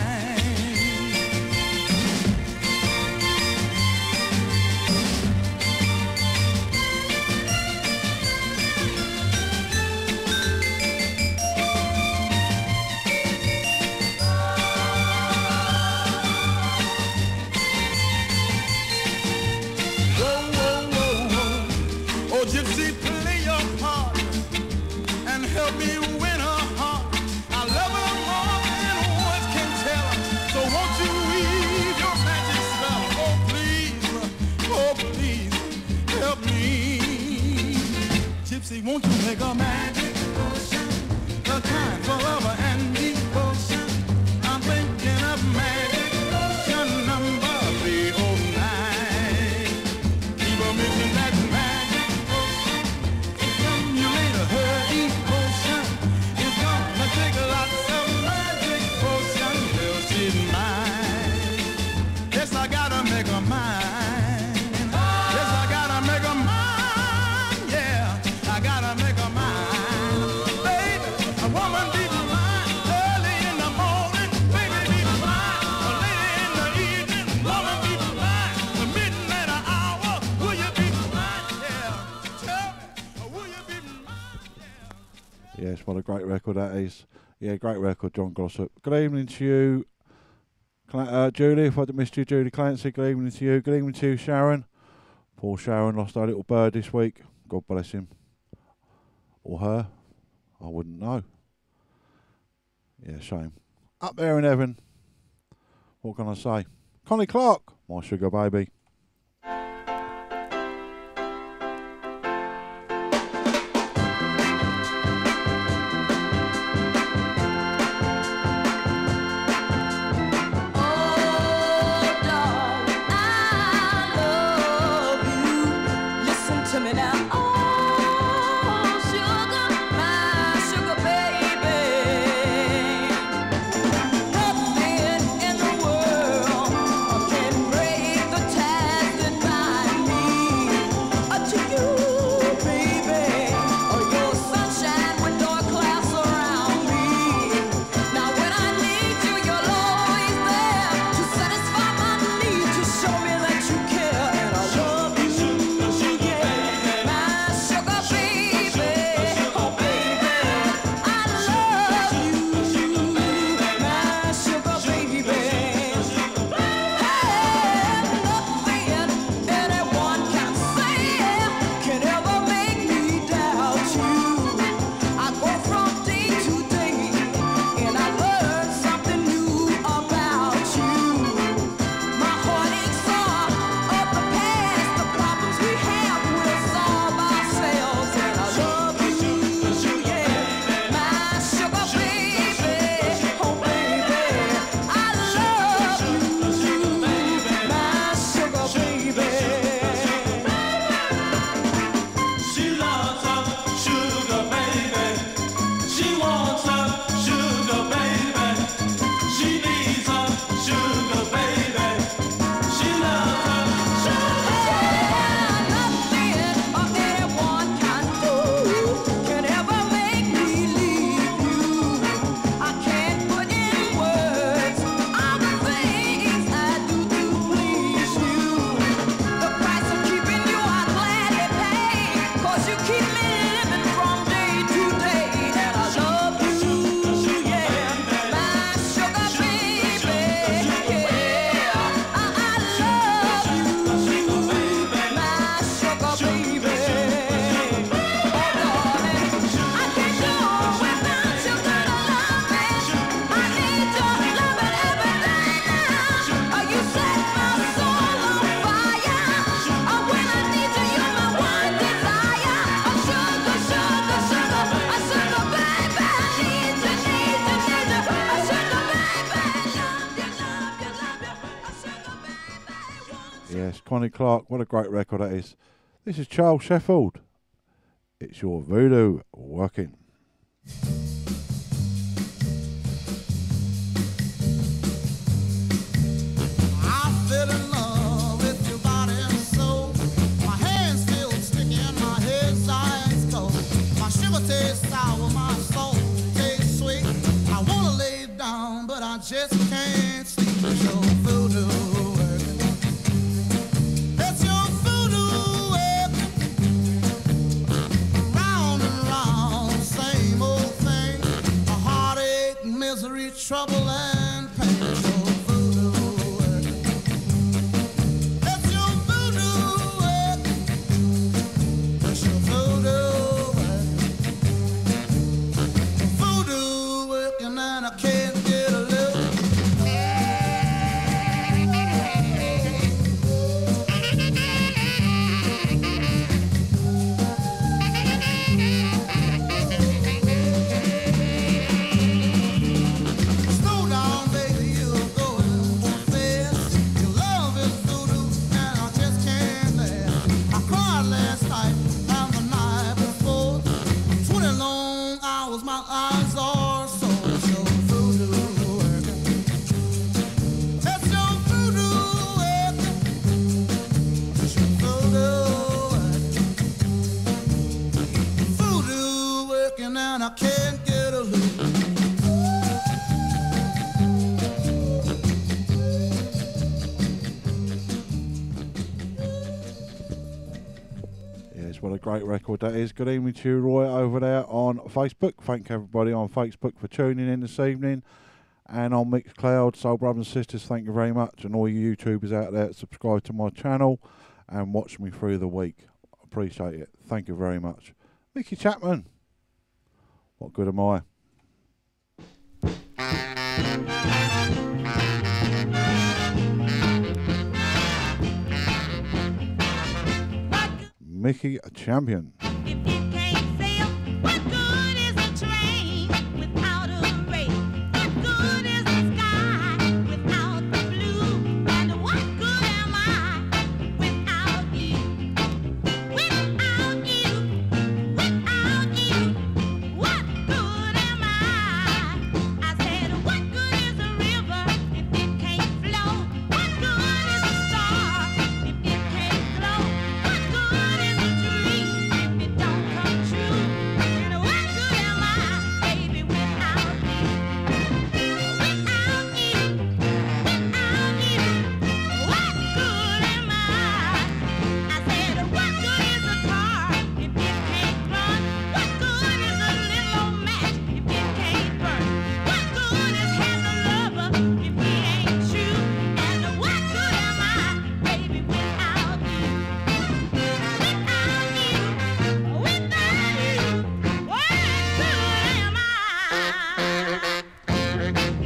make a magic potion, the kind for lover and devotion. I'm thinking of magic potion number three oh nine. People mixing that magic potion to stimulate her emotion. It's gonna take lots of magic potion till she's mine. Yes, I gotta make her mine. Yes, I gotta make her mine. Yeah, I gotta make her mine. Baby, a woman be mine early in the morning. Baby, be mine late in the evening. Woman be mine the midnight hour. Will you be mine? Yeah, tell me, will you be mine? Yes, what a great record that is. Yeah, great record, John Glossop. Good evening to you, Cla- uh, Julie. If I missed you, Julie Clancy, good evening to you. Good evening to you, Sharon. Poor Sharon lost her little bird this week. God bless him. Or her. I wouldn't know. Yeah, shame. Up there in heaven. What can I say? Connie Clark, my sugar baby. To me now, oh sugar, my sugar baby. Nothing in the world can break the ties that bind me to you, baby. Oh, your sunshine with dark clouds around me. Now when I need you, you're always there to satisfy my need, to show me that you care and I love you. My sugar baby, oh baby, I love you. My sugar baby, hey, nothing anyone can say can ever make me doubt you. I go from day to day and I learn something new about you. My heartaches are of the past, the problems we have we'll solve ourselves, and I love you, yeah. My sugar baby, oh baby, I love you, my sugar baby. She loves her sugar baby. She wants her sugar baby. She needs her sugar baby. She loves her Nothing or anyone can do can ever make me leave you. I can't put in words all the things I do to please you. The price of keeping you I gladly pay, 'cause you keep me living from day to day, and I love you, yeah. My sugar baby, yeah. I, I love you, my sugar baby. Oh darling, I can't do without your good loving. I need your loving every day now. Oh, you set my soul on fire. Oh, when I need you, you're my one desire. Oh, sugar, sugar, sugar, oh, sugar baby, I need you, need you, need you. Oh, sugar baby, love you, love you, love you. Oh, sugar baby, Yes, Connie Clark, what a great record that is. This is Charles Sheffield. It's your voodoo working. I fell in love with your body and soul. My hands still sticky and my head's ice cold. My sugar tastes sour, my soul tastes sweet. I wanna lay down, but I just can't sleep. It's your voodoo working. It's your voodoo working. Round and round, same old thing. A heartache, misery, trouble, and pain. It's your voodoo working. It's your voodoo working. It's your voodoo working. Voodoo working, and I can't get a look. a great record that is. Good evening to you, Roy, over there on Facebook. Thank everybody on Facebook for tuning in this evening. And on Mixcloud, Soul Brothers and Sisters, thank you very much. And all you YouTubers out there that subscribe to my channel and watch me through the week. Appreciate it. Thank you very much. Mickey Chapman. What good am I? Mickey Champion. If it can't sail, what good is a train without a ray? What good is the sky without the blue? And what good am I without you? Without you, without you, what good am I? I said, what good is a river if it can't flow? What good is a star if it can't glow? What good is a dream if it don't come true? And what good am I, baby, without you? Without you, without you, what good am I? I said, what good is a car if it can't run? What good is a little old match if it can't burn? What good is having a lover if he ain't true? And what good am I, baby, without you? Without you, without you, what good am I?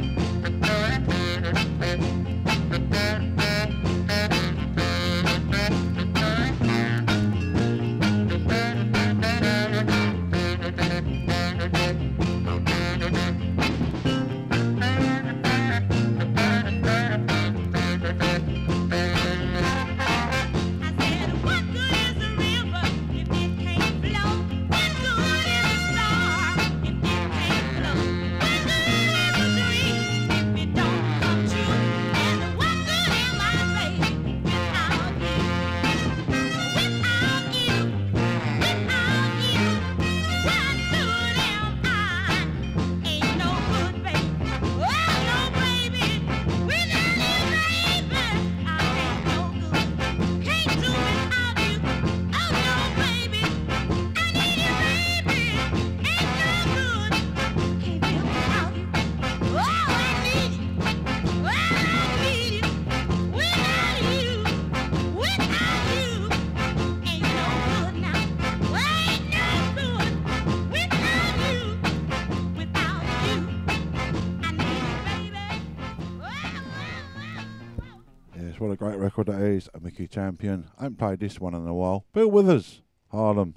I said, what good is a river if it can't flow? What good is a star if it can't glow? What good is a dream if it don't come true? And what good am I, baby, without you? Without you, without you, what good am I? Ain't no good, baby. Oh, no, baby, without you, baby, I ain't no good. Can't do without you. Oh no, baby, I need you, baby. Ain't no good. Can't live without you. Oh, I need you. Oh, I need you. Without you, without you, ain't no good now. Ain't no good. Without you, without you, I need you, baby. Oh, oh, oh. Yes, what a great record that is. A Mickey Champion. I haven't played this one in a while. Bill Withers, Harlem.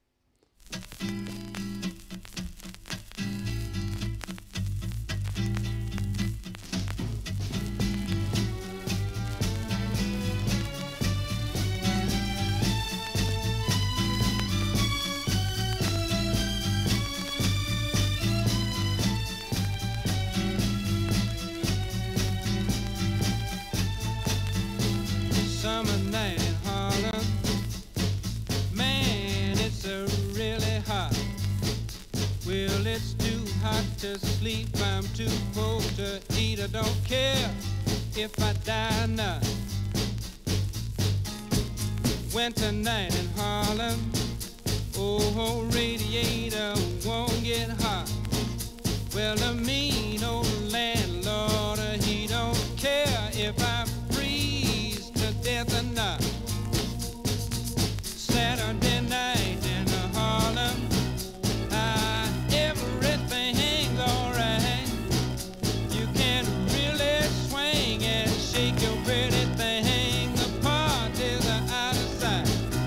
Summer night in Harlem, man, it's a really hot. Well, it's too hot to sleep, I'm too full to eat. I don't care if I die or not. Winter night in Harlem, oh, radiator won't get hot. Well, the mean old landlord, he don't care if I freeze to death or not. Saturday night in Harlem, ah, everything's alright. You can really swing and shake your pretty thing. The parties are out of sight.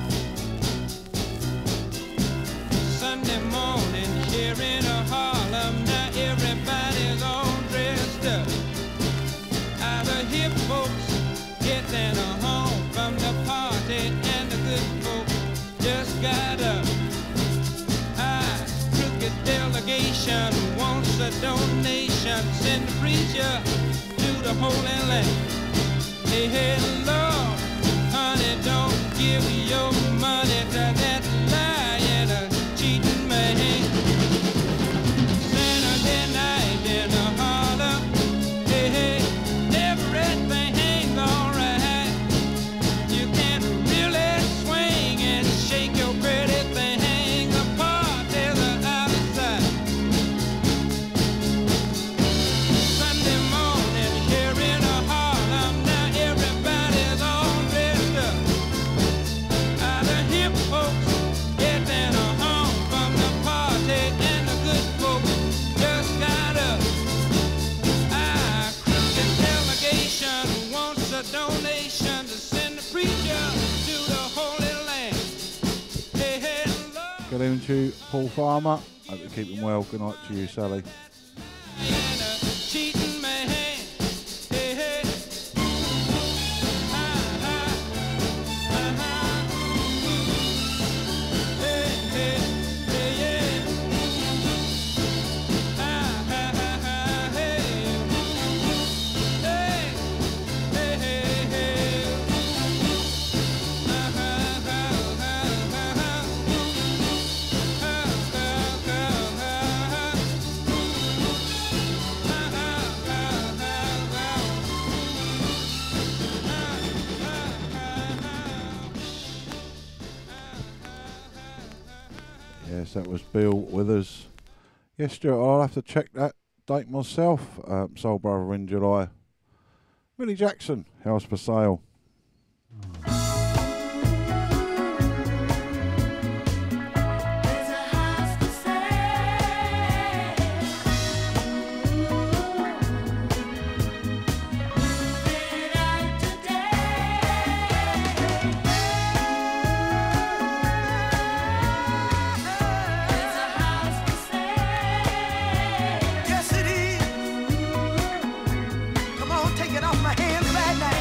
Sunday morning here in Harlem, now everybody's all dressed up. All the hip folks getting home from the party, and the good folks just got up. Ah, crooked delegation wants a donation. Send the preacher to the Holy Land. Hey, hey, Lord, honey, don't give your money to that lying, uh, cheating man. Saturday night in Harlem, hey, hey, everything's alright. You can really swing and shake your pretty Good evening to you, Paul Farmer. Hope you're keeping well. Good night to you, Sally. Cheating man, hey, hey. Ha, ha, ha, ha. Hey, hey, hey, yeah. Ha, ha, ha, ha, hey. Hey, hey, hey, hey. Ha, ha, ha, ha, ha, ha. Ha, ha, ha, ha, ha. Yes, that was Bill Withers. Yes, Stuart, I'll have to check that date myself. Um, Soul Brother in July. Millie Jackson, House for Sale. Yes, it is. Come on, take it off my hands right now.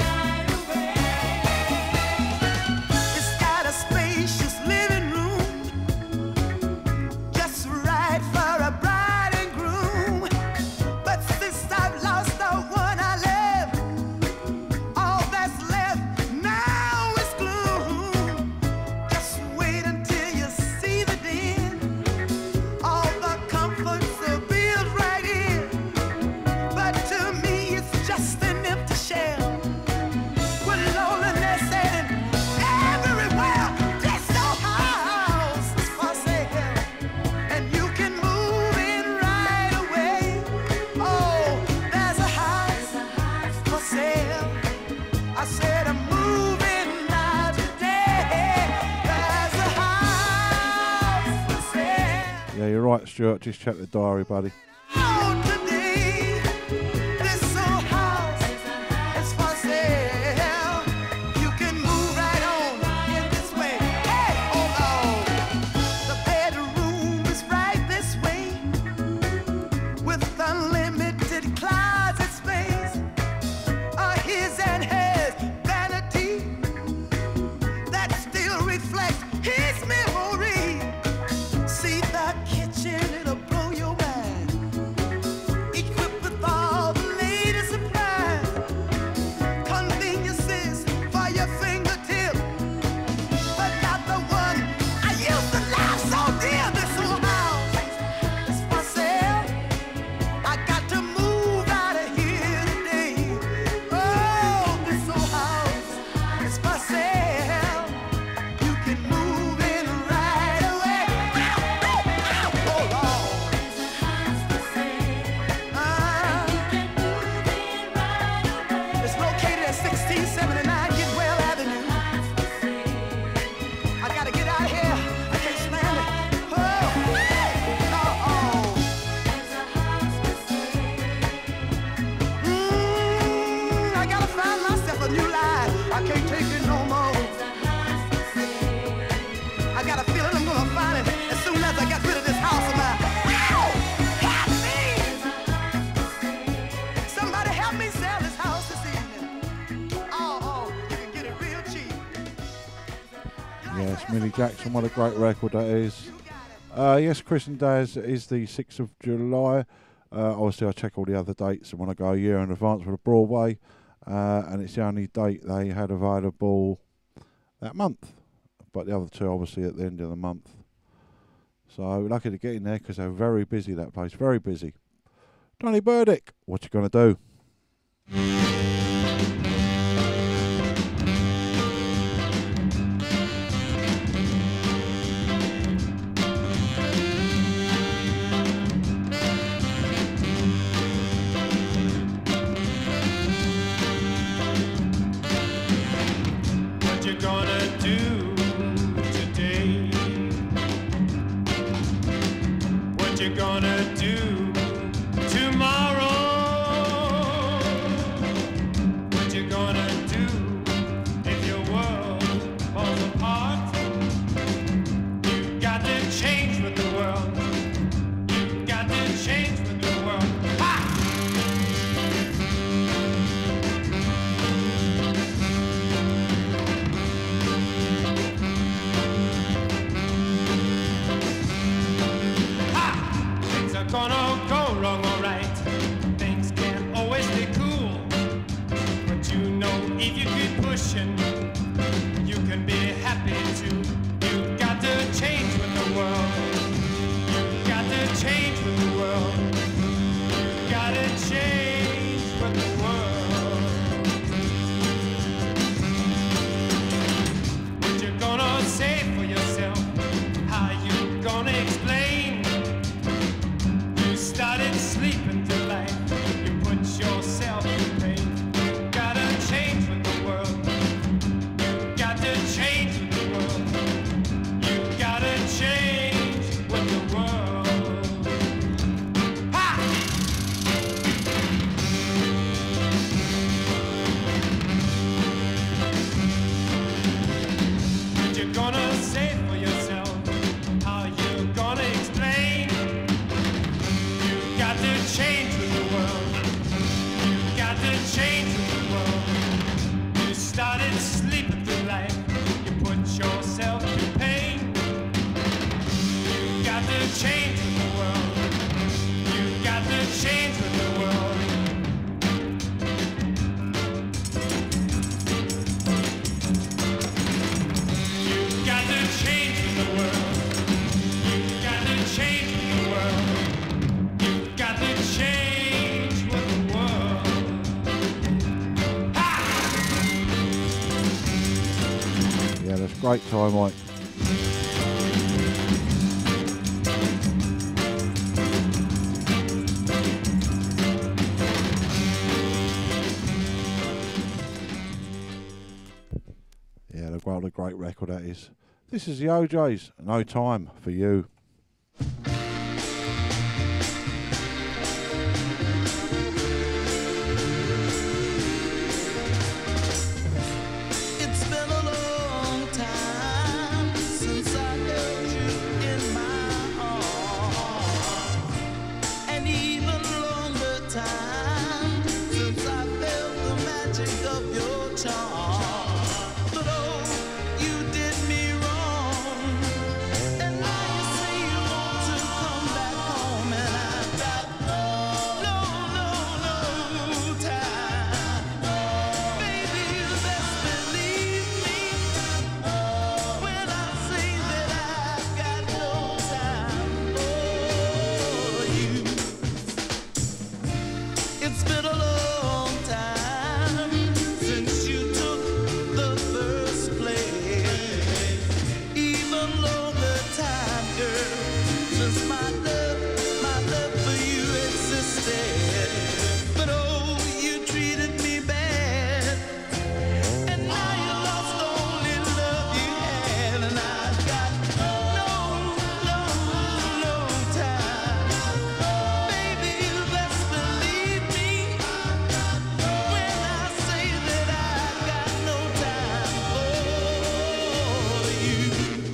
It's got a spacious living room, just right for a bride and groom. But since I've lost the one I love, all that's left now is gloom. Just wait until you see the den. All the comforts are built right in, but to me it's just an empty shell. With loneliness and everywhere, this old house is for sale, and you can move in right away. Oh, there's a house for sale. I said I'm moving out today. There's a house for sale. Yeah, you're right, Stuart. Just check the diary, buddy. Oh, today, this old house is for sale. You can move right on in this way. Hey, hold on. The bedroom is right this way, with unlimited closet space. A his and hers vanity that still reflects his memory. See the kitchen, it'll blow your mind. Equipped with all the latest supplies, conveniences for your fingertip, but not the one I used to love so dear. This old house is for sale. I got to move out of here today. Oh, this old house is for sale. You can move in right away. Oh, Lord. Ah. It's located at sixteen seventy-nine Getwell Avenue. I gotta get out of here. I can't stand it. Oh, oh, oh. Mm, I gotta find myself a new life. I can't take it no more. I got a feeling I'm gonna find it as soon as I get rid of this house of mine. Ow! Help me! Somebody help me sell this house this evening. Oh, oh, you can get it real cheap. Yes, Millie Jackson, what a great record that is. Uh, yes, Chris and Daz is the sixth of July. Uh, obviously, I check all the other dates and when I go a year in advance for the Broadway. Uh, and it's the only date they had available that month. But the other two, obviously, at the end of the month. So, lucky to get in there because they're very busy, that place. Very busy. Donny Burdick, what you going to do? What you gonna do today? What you gonna do tomorrow? What you gonna do if your world falls apart? You got to change the world. You started sleeping through life. You put yourself to pain. You got to change the world. You got to change the world. You got to change the world. You got to change the world. You got to change with the world. Yeah, that's great time, Mike. Yeah, the- what a great record that is. This is the O Js. No Time for You. It's been a long time since I held you in my arms, and even longer time since I felt the magic of your charm. But oh, you did me wrong, and now you say you want to come back home, and I've got no, no, no time. Baby, you best believe me when I say that I've got no time for you. It's been a long time since you took the first place. Even longer time, girl, since my love, my love for you existed. But oh, you treated me bad, and now you lost the only love you had, and I've got no, no, no time. Baby, you best believe me when I say that I've got no time for you.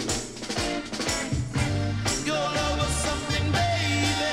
Your love was something, baby,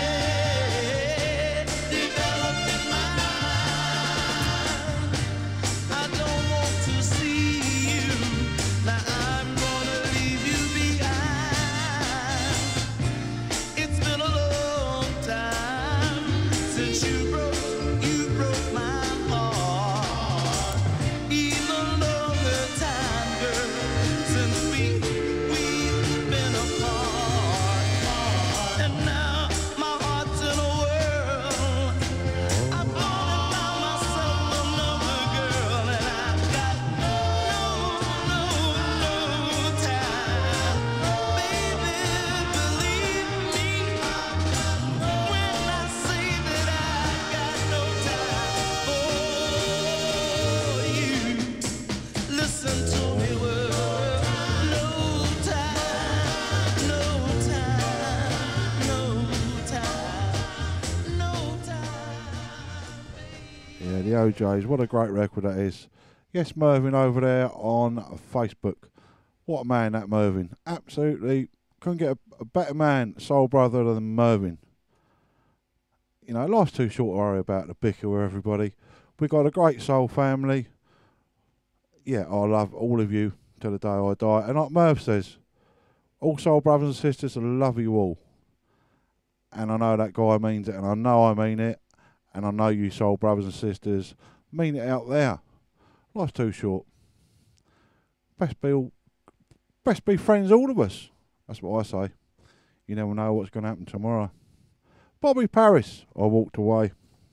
developed in my mind. I don't want to see you. Now I'm gonna leave you behind. It's been a long time since you broke, you broke my heart. Even longer time, girl, since we, we've been apart. And now my heart's in a whirl. I've gone and found myself another girl, and I've got no, no, no time. Baby, believe me when I say that I've got no time for you. Listen to me, world. No time, no time, no time, no time. Yeah, the O Js. What a great record that is. Yes, Mervyn over there on Facebook. What a man that Mervyn. Absolutely couldn't get a, a better man, soul brother than Mervyn. You know, life's too short to worry about the bicker with everybody. We've got a great soul family. Yeah, I love all of you till the day I die. And like Merv says, all soul brothers and sisters, I love you all. And I know that guy means it, and I know I mean it. And I know you soul brothers and sisters mean it out there. Life's too short. Best be all, best be friends, all of us. That's what I say. You never know what's going to happen tomorrow. Bobby Paris, I walked away.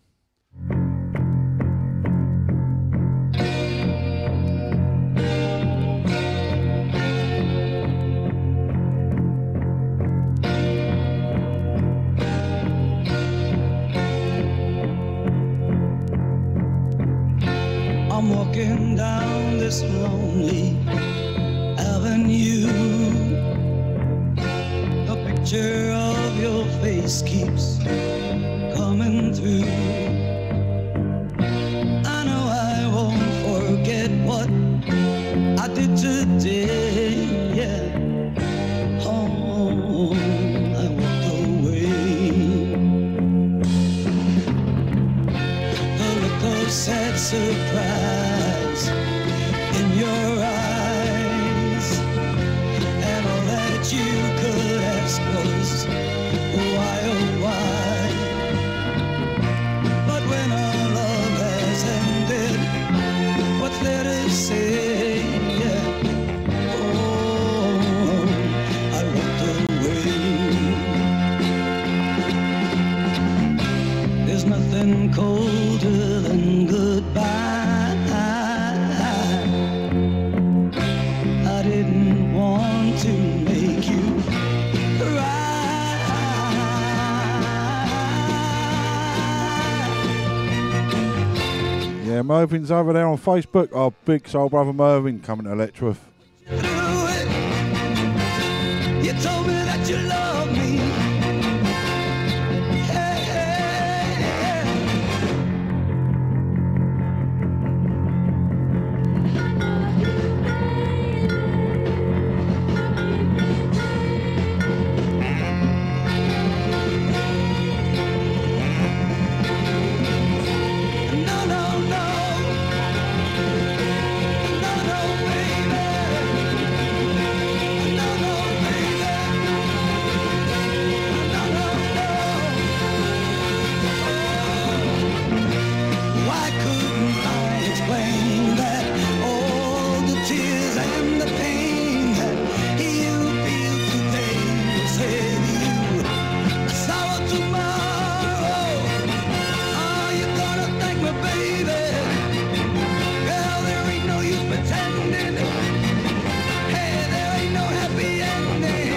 I'm walking down this lonely avenue. A picture of your face keeps coming through. I know I won't forget what I did today. Yeah. Oh, I walked away. The look of sad surprise in your eyes, and all that you could ask was why, oh why. But when our love has ended, what's there to say? Yeah. Oh, I walked away. There's nothing colder than goodbye. I didn't want to make you cry. Yeah, Mervin's over there on Facebook. Our big soul brother Mervin coming to Letchworth. Through it, you told me that you love me. Hey, hey, hey. No, no, no. No, no, baby. No, no, baby. No, no, no. Why couldn't I explain that all the tears and the pain that you feel today will save you a sour tomorrow? Are you gonna thank me, baby? Girl, there ain't no use pretending. Hey, there ain't no happy ending.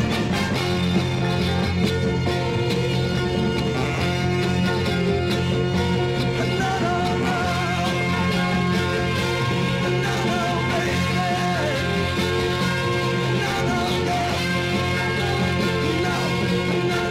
No, no, no. No, no, baby. No, no, no. No, no,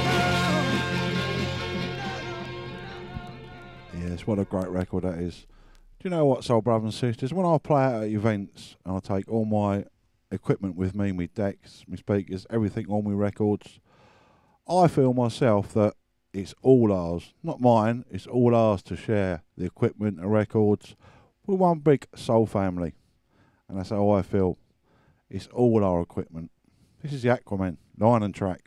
no. Yes, what a great record that is. Do you know what, soul brothers and sisters? When I play out at events and I take all my equipment with me, my decks, my speakers, everything, all my records, I feel myself that it's all ours. Not mine, it's all ours to share. The equipment, the records. We're one big soul family. And that's how I feel. It's all our equipment. This is the Aquaman, line and track.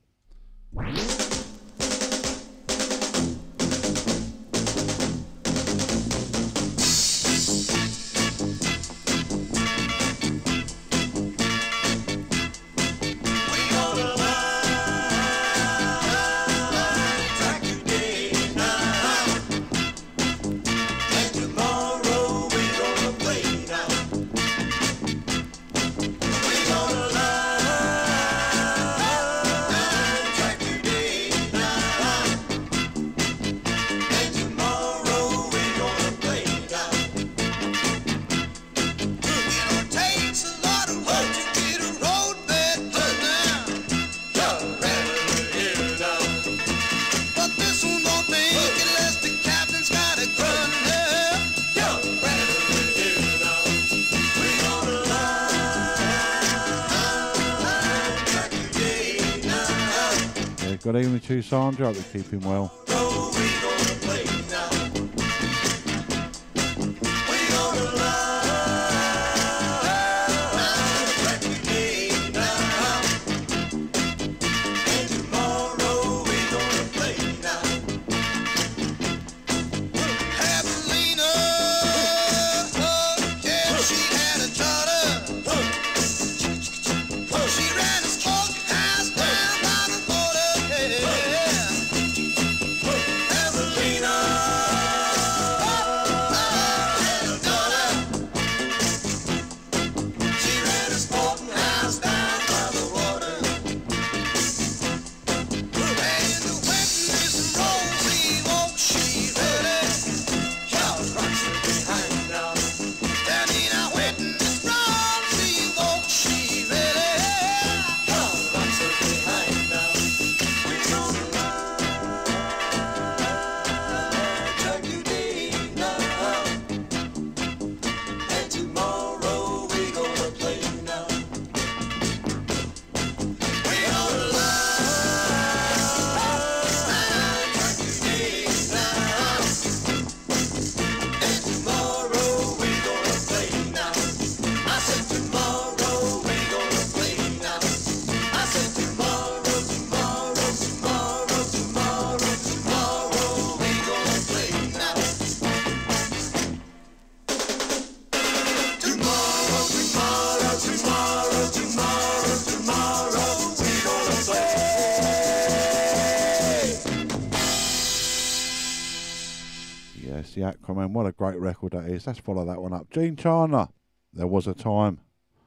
Good evening to you, Sandra. Hope you're keeping well. She ran a smoking house down by the border. Yeah. Yes, the Aquaman. What a great record that is. Let's follow that one up. Gene Chandler, There Was a Time.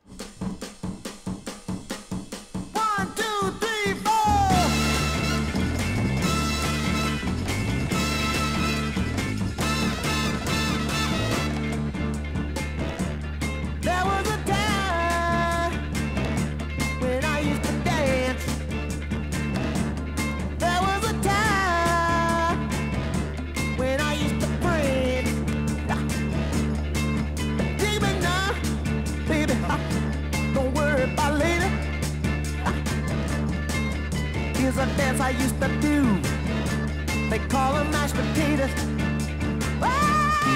One, two, three, four. There was a time when I used to dance. There was a time when I used to pray. Even now, baby, don't worry about later. Here's a dance I used to do. They call them mashed potatoes. Ah!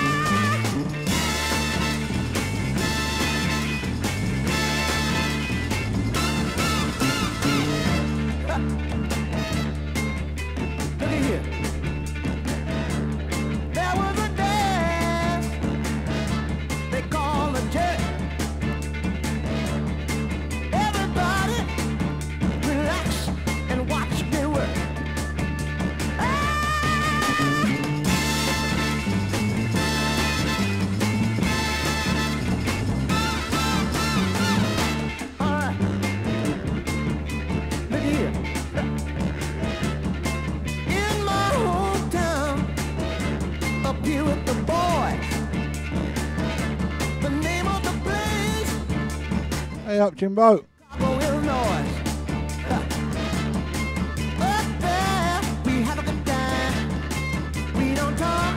Look at here. There was a dance they call a jerk. Everybody relax and watch me work. All right. Look here. In my hometown, up here with the boys. The name of the place, Hey up, Jimbo. Chicago, Illinois. Up there, we have a good time. We don't talk.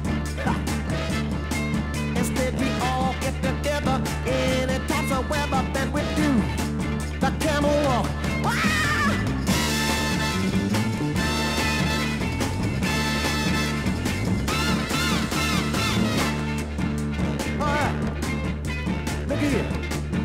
Instead, we all get together in a types of weather that we do. The camel walk. Wow! All right. Look at here.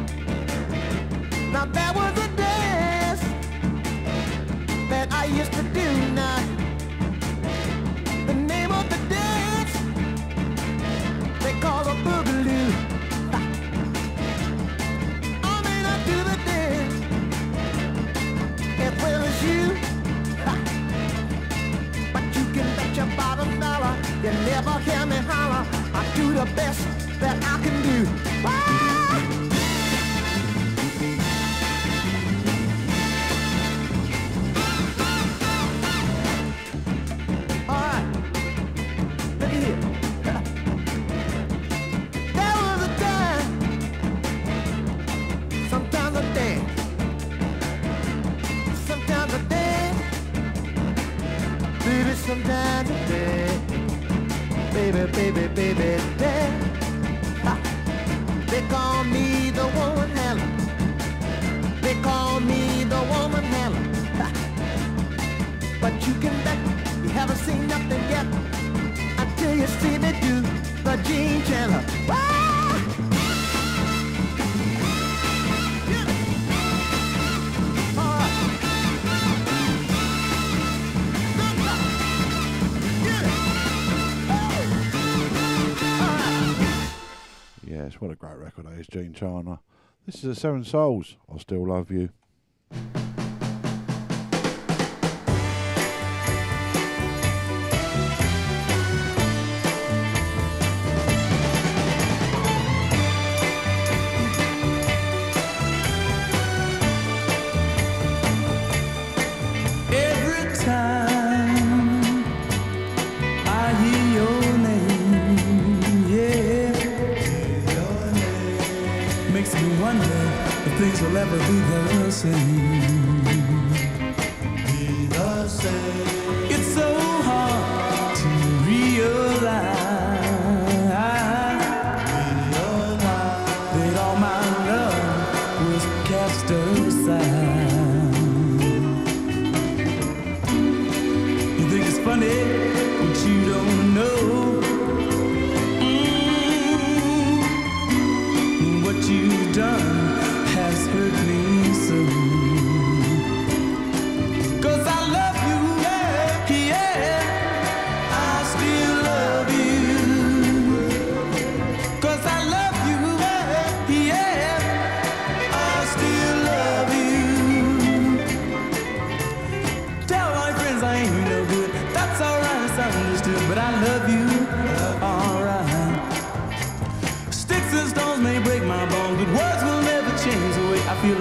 Now there was a dance that I used to do now. The name of the dance they call a boogaloo. I may not do the dance as well as you, but you can bet your bottom dollar you never hear me holler. I do the best that I can do. Ah! All right, look at here. There was a time, sometimes I dance, sometimes I dance, baby, sometimes I dance, baby, baby, baby, dance. Ha. They call me the woman handler. They call me the woman handler. Ha. But you can bet you haven't seen nothing yet until you see me do the Gene Chandler. Ah! Get it. All right. Look up. Get it. Hey. All right. Yes, what a great record that is, Gene Chandler. This is the Seven Souls. I Still Love You. Every time I hear your name, yeah, makes me wonder if things will ever be the same. Be the same. It's so hard to realize, that all my love was cast aside. You think it's funny, but you don't know mm, what you've done has hurt me so. 'Cause I love you, yeah.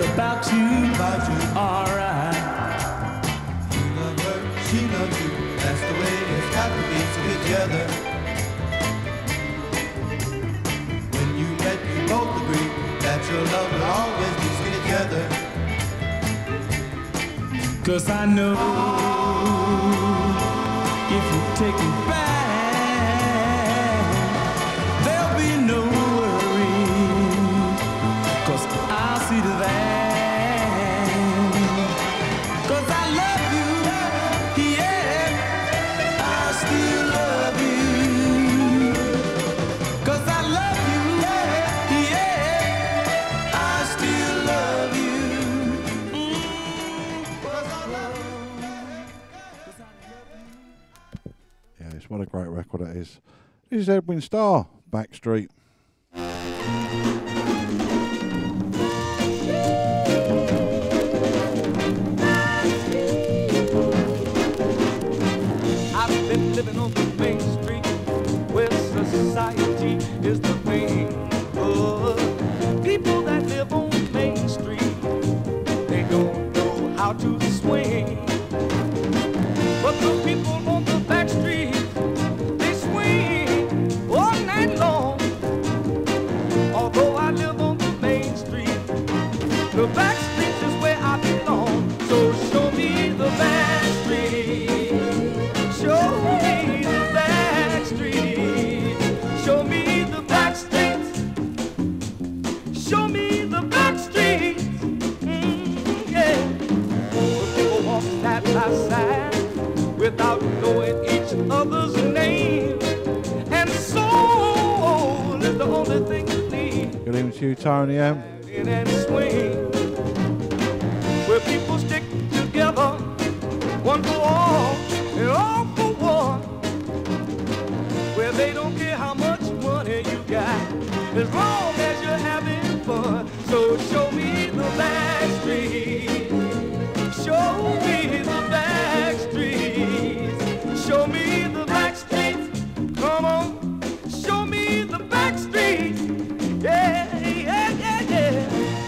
about you, about you, alright. You love her, she loves you. That's the way it's got to be together. When you met, you both agree that your love will always be together. Cause I know if you take me back, there'll be no worry. Cause I'll see to that. Cause I love you, yeah, I still love you. Cause I love you, yeah, I still love you. Yes, what a great record that is. This is Edwin Starr, Backstreet. I've been living on the main street where society is the thing. Oh, people that live on Main Street, they don't know how to swing. But the people on the back street, they swing all night long. Although I live on the main street, the back street is where I belong. So show me the back street. Show me the back street. Show me the back streets. Show me the back streets. Mm, yeah. People walk side by side without knowing each other's name. And soul is the only thing you need. Good evening to you, Tony M. In and swing, where people stick together, one for all and all for one, where they don't care how much money you got, as long as you're having fun. So show me the back street, show me the back streets, show me the back streets, come on, show me the back streets, yeah, yeah, yeah, yeah.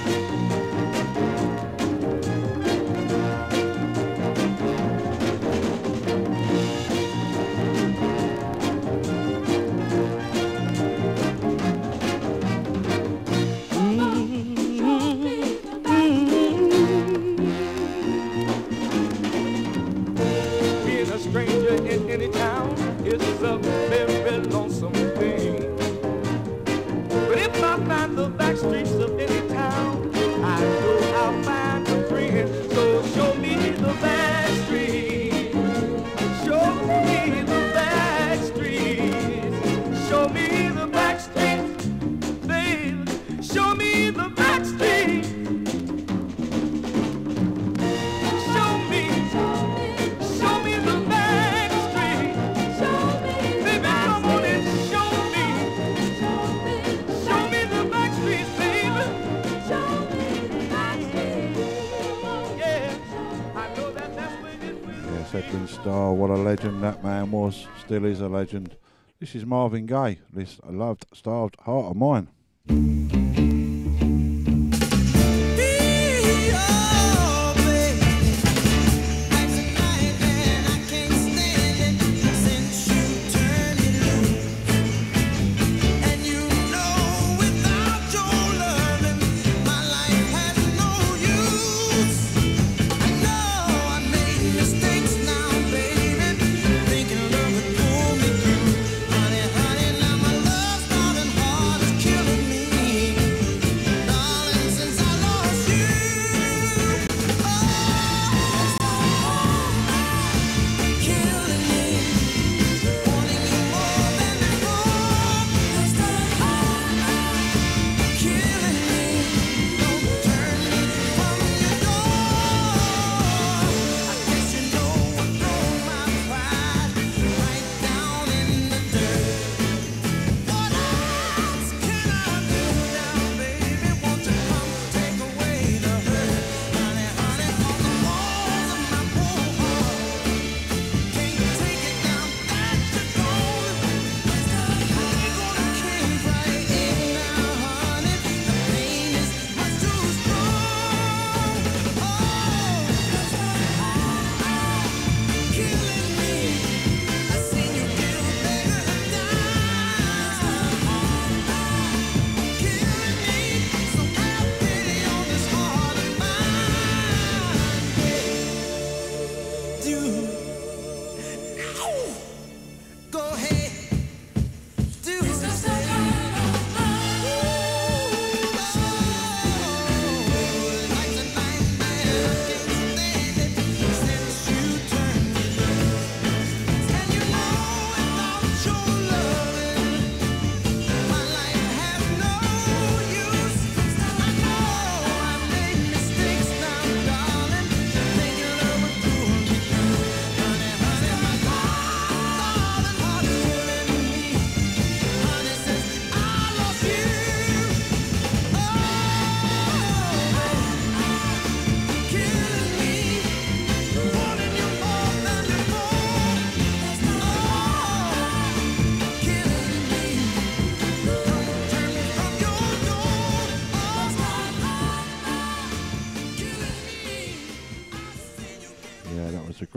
Being a stranger in any town is a very lonesome thing. But if I find the back streets of any town, I know I'll find a friend. So show me the back streets. Show me the back streets. Show me the back streets, babe. Show me the back streets. Show me, show me the back streets. Baby, come on and show me. Show me the back streets, baby. Yeah, I know that that's where it will. Yes, Edwin Starr, what a legend that man was, still is a legend. This is Marvin Gaye, this loved, starved heart of mine. Killing me, darling, since I lost you.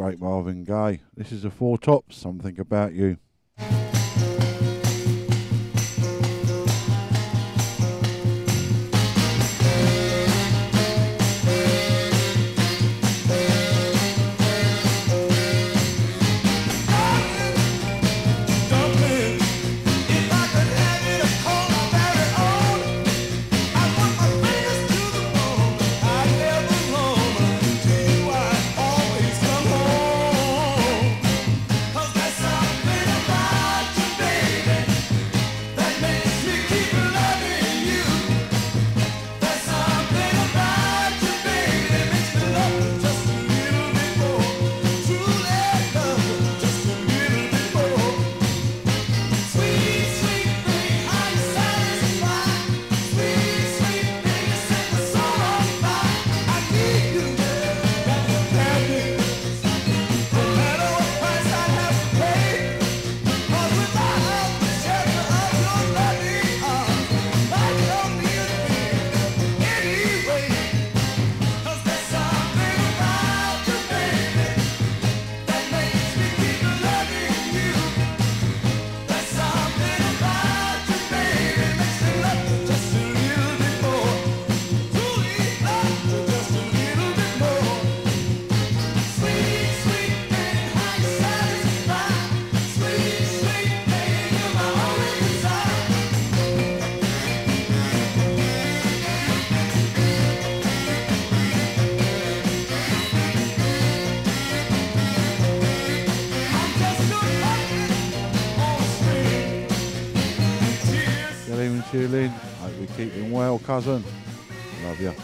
great Marvin Gaye. This is the Four Tops, Something About You. Lynn, hope you're keeping well, cousin. Love you.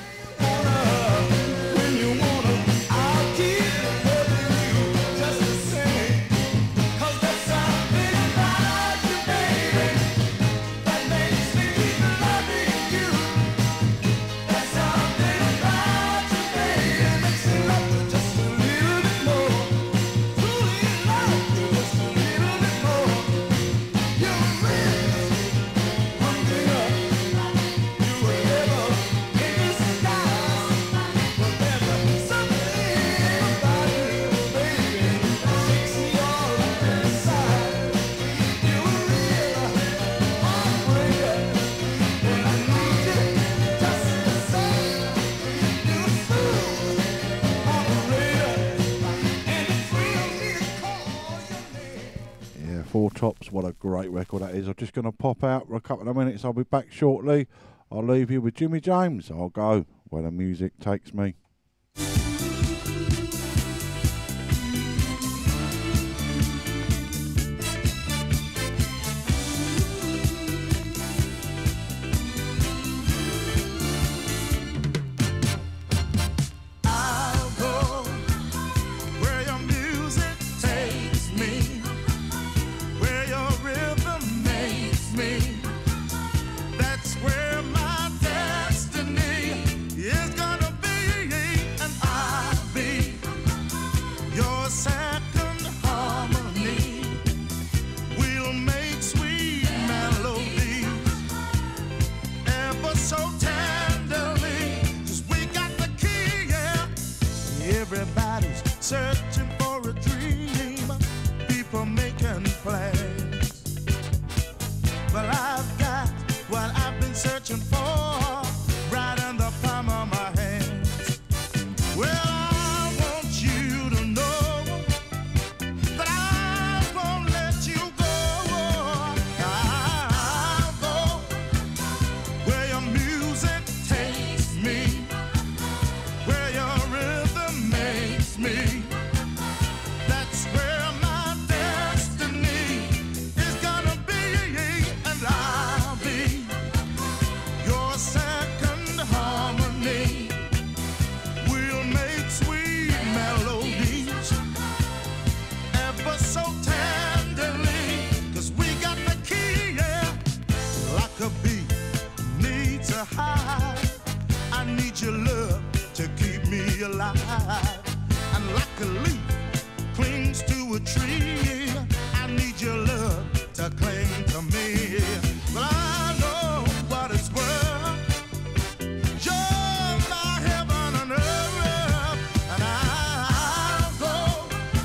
Four Tops, what a great record that is. I'm just going to pop out for a couple of minutes. I'll be back shortly. I'll leave you with Jimmy James. I'll go where the music takes me. Everybody's searching for a dream, people making plans. Well, I've got what I've been searching for right in the palm of my hands. Well, I want you to know that I won't let you go. I'll go where your music takes me, where your rhythm makes me. That's where my destiny is gonna be, and I'll be your second harmony. We'll make sweet melodies ever so tenderly, 'cause we got the key, yeah. Like a bee needs a hive, I need your love to keep me alive. And like a leaf clings to a tree, I need your love to cling to me. But I know what it's worth. You're my heaven on earth, and I'll go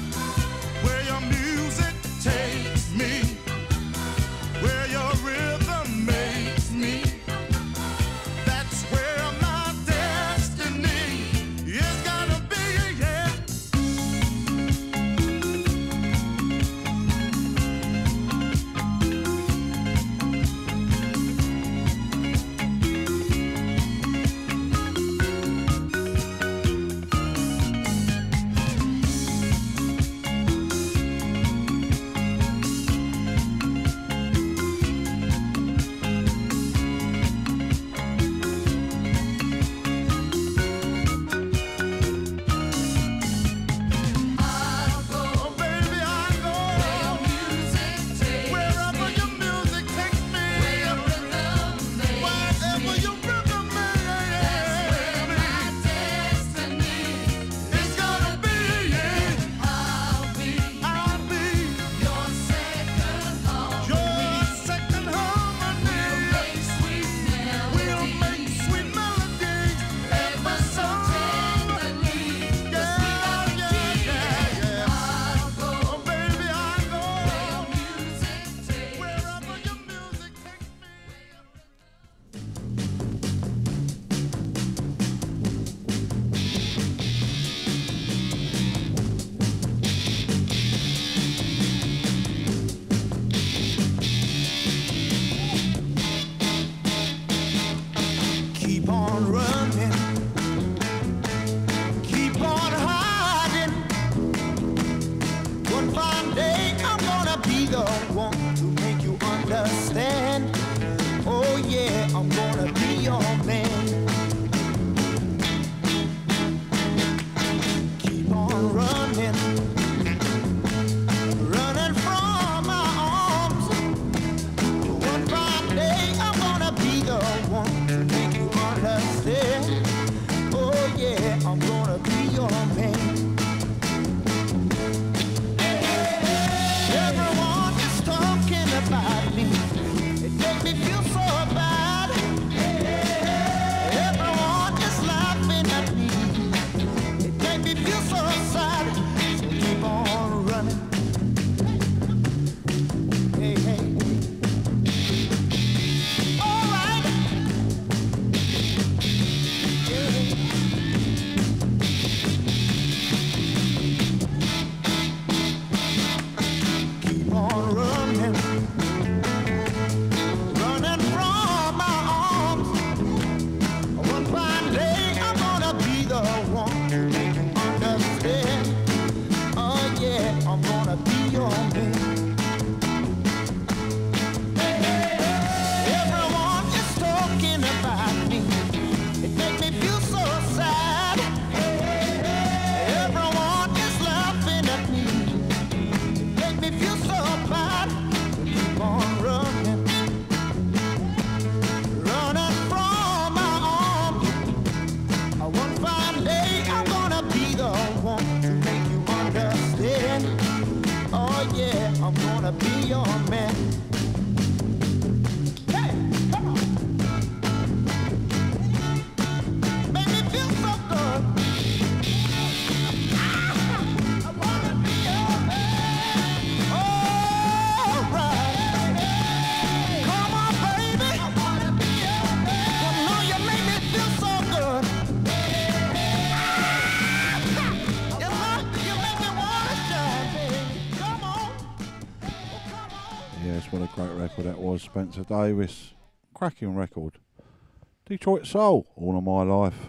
that was Spencer Davis. Cracking record. Detroit Soul, All of My Life.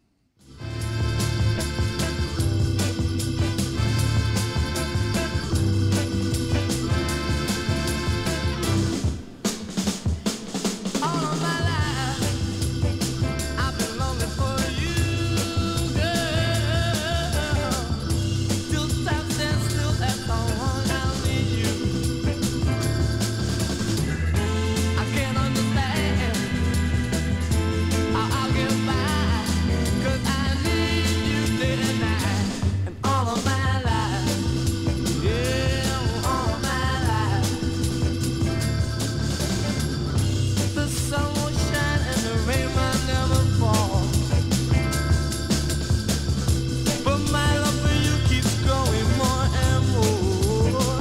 All of my life, I've been longing for you, girl. Still time stands still, that's all I need you. I can't understand how I'll get by, 'cause I need you day and night. And all of my life, yeah, all of my life. The sun will shine and the rain might never fall, but my love for you keeps growing more and more.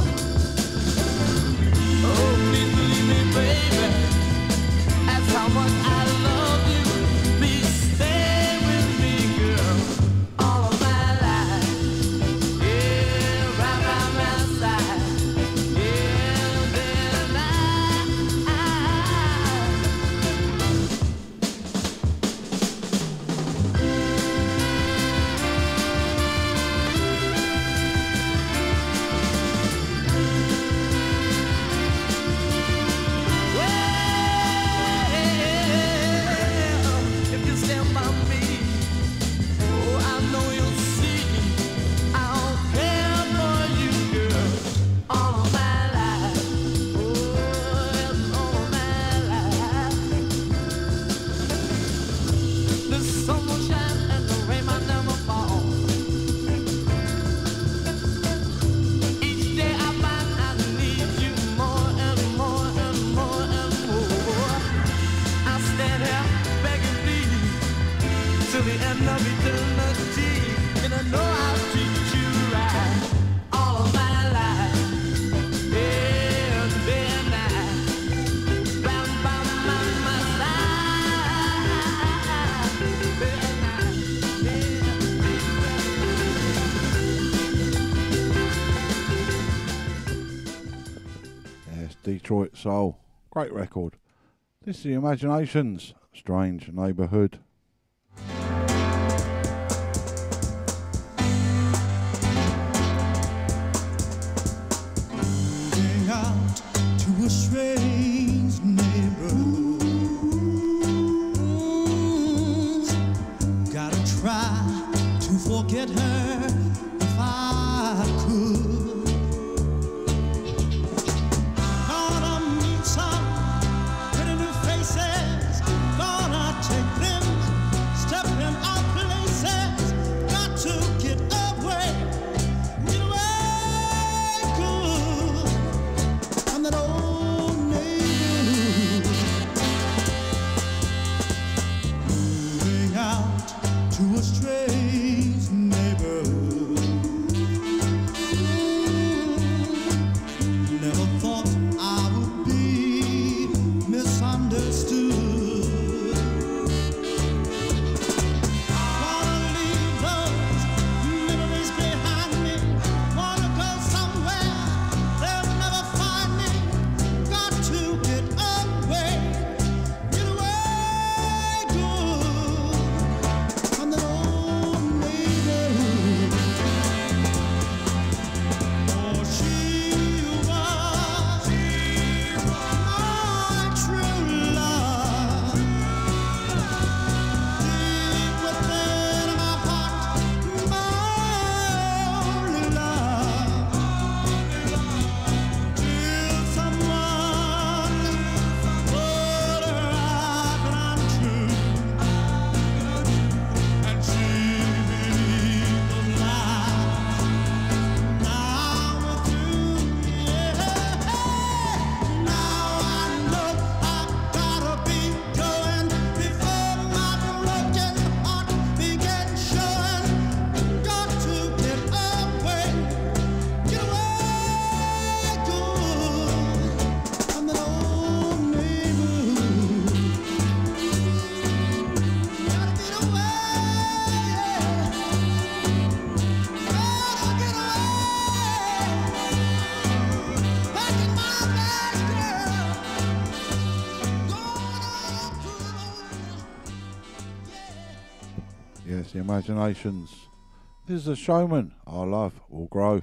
Oh, please believe me, baby, that's how much I love you. Please stay with me, girl, all of my life. Yeah, right by my side. Yeah, day and night. Well, if you stand by me, oh, I know you'll see I'll care for you, girl, all of my life. Oh, yes, all of my life. The sun will shine and the rain might never fall. Each day I find I need you more and more and more and more. I stand here begging, please, till the end of eternity, and I know I'll treat you right all of my life. Yeah, day and night, round by my, my side. Day and night, Yes, Detroit Soul. Great record. This is the Imaginations, Strange Neighbourhood. Moving out to a strange neighborhood. Mm, gotta try to forget her if I could. Gonna meet some pretty new faces. Gonna take them, step in our places. Got to get away, get away good from that old neighborhood. Yes, the imaginations. This is a showman. Our love will grow.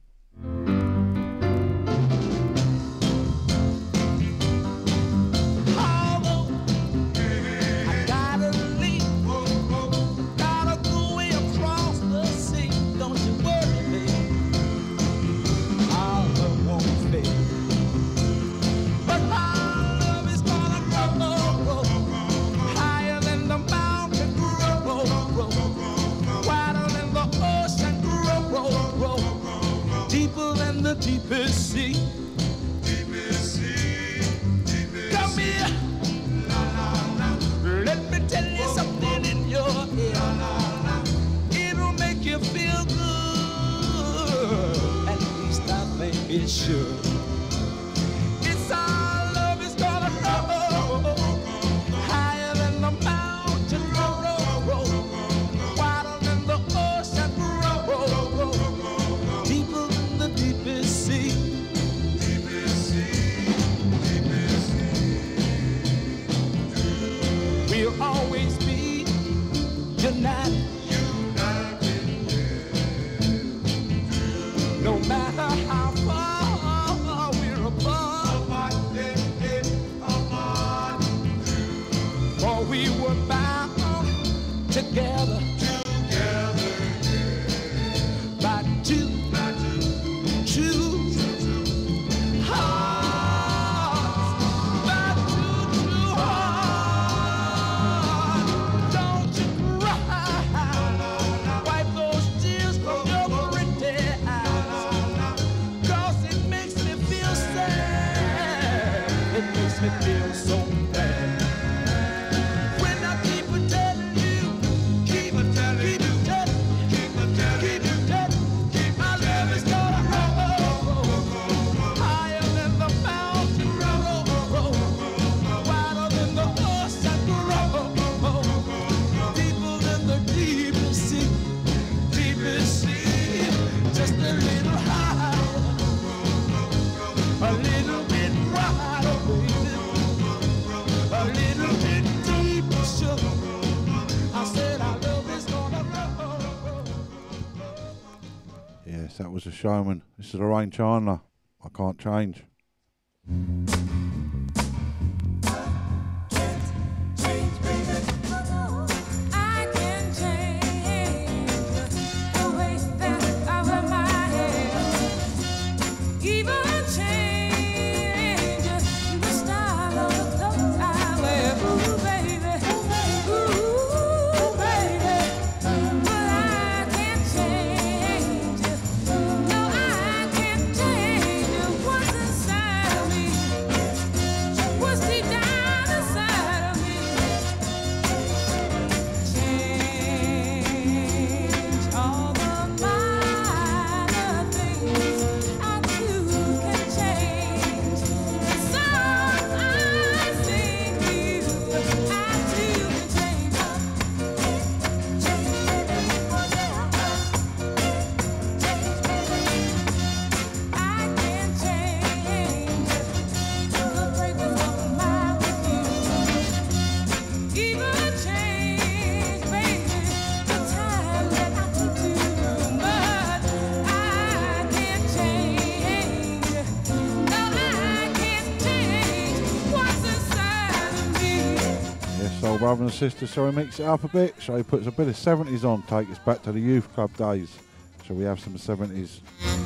Although I gotta leave, gotta go way across the sea. Don't you worry, baby, our love won't fade. But our love is gonna grow, higher than the mountain, grow, grow, wider than the ocean, grow, grow, deeper than the deepest sea. Come here. Let me tell you something in your ear. It'll make you feel good. At least I think it should. It's our love is gonna grow higher than the mountain, grow, wider than the ocean, grow, deeper than the deepest sea. We'll always be united. No matter how far we're apart, for we were bound together by two true hearts, by two true hearts. Don't you cry, wipe those tears from your pretty eyes, 'cause it makes me feel sad, it makes me feel so bad. When I keep a telling you, keep a telling you, keep a telling you, keep a telling you, my love is gonna grow higher than the mountain, grow, wider than the ocean, grow, deeper than the deepest sea, deepest sea, just a little higher, a little bit wider, baby, a little bit deeper, sugar. I said our love is gonna grow. Yes, that was a showman. This is Lorraine Chandler. I can't change. I can change the way that I wear my hair, even change the style of the clothes I wear. Ooh, baby, ooh, baby, but I can't change. No, I can't change what's inside of me, what's deep down inside of me. Change all the minor things I too can change. The songs I sing you, I too can change. I can change the fragrance of my perfume. Even change, baby, the time that I take to you, but I can't change. No, I can't change what's inside of me. Yes, soul brothers and sisters, so we mix it up a bit. So he puts a bit of seventies on, take us back to the youth club days. So we have some seventies.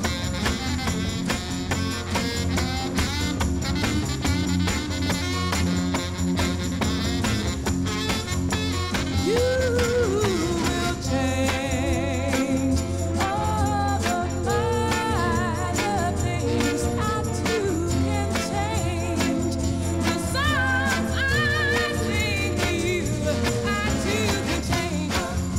You will change all the minor things I too can change. The songs I sing to you, I too can change.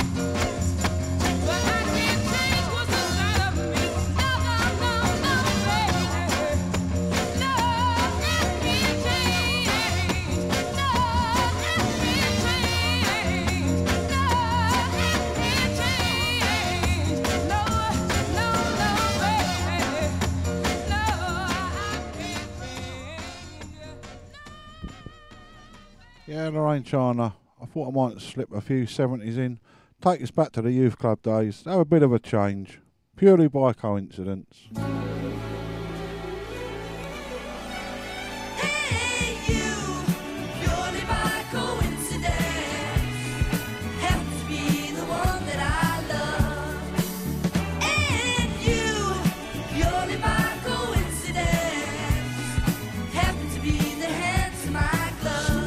But I can't change what's inside of me. No, no, no, no, baby. No, I can't change. No, I can't change. No, Yeah, Lorraine Chandler. I thought I might slip a few seventies in. take us back to the youth club days. Have a bit of a change, purely by coincidence. Hey, you, purely by coincidence, happen to be the one that I love. And you, purely by coincidence, happen to be the handsome I love.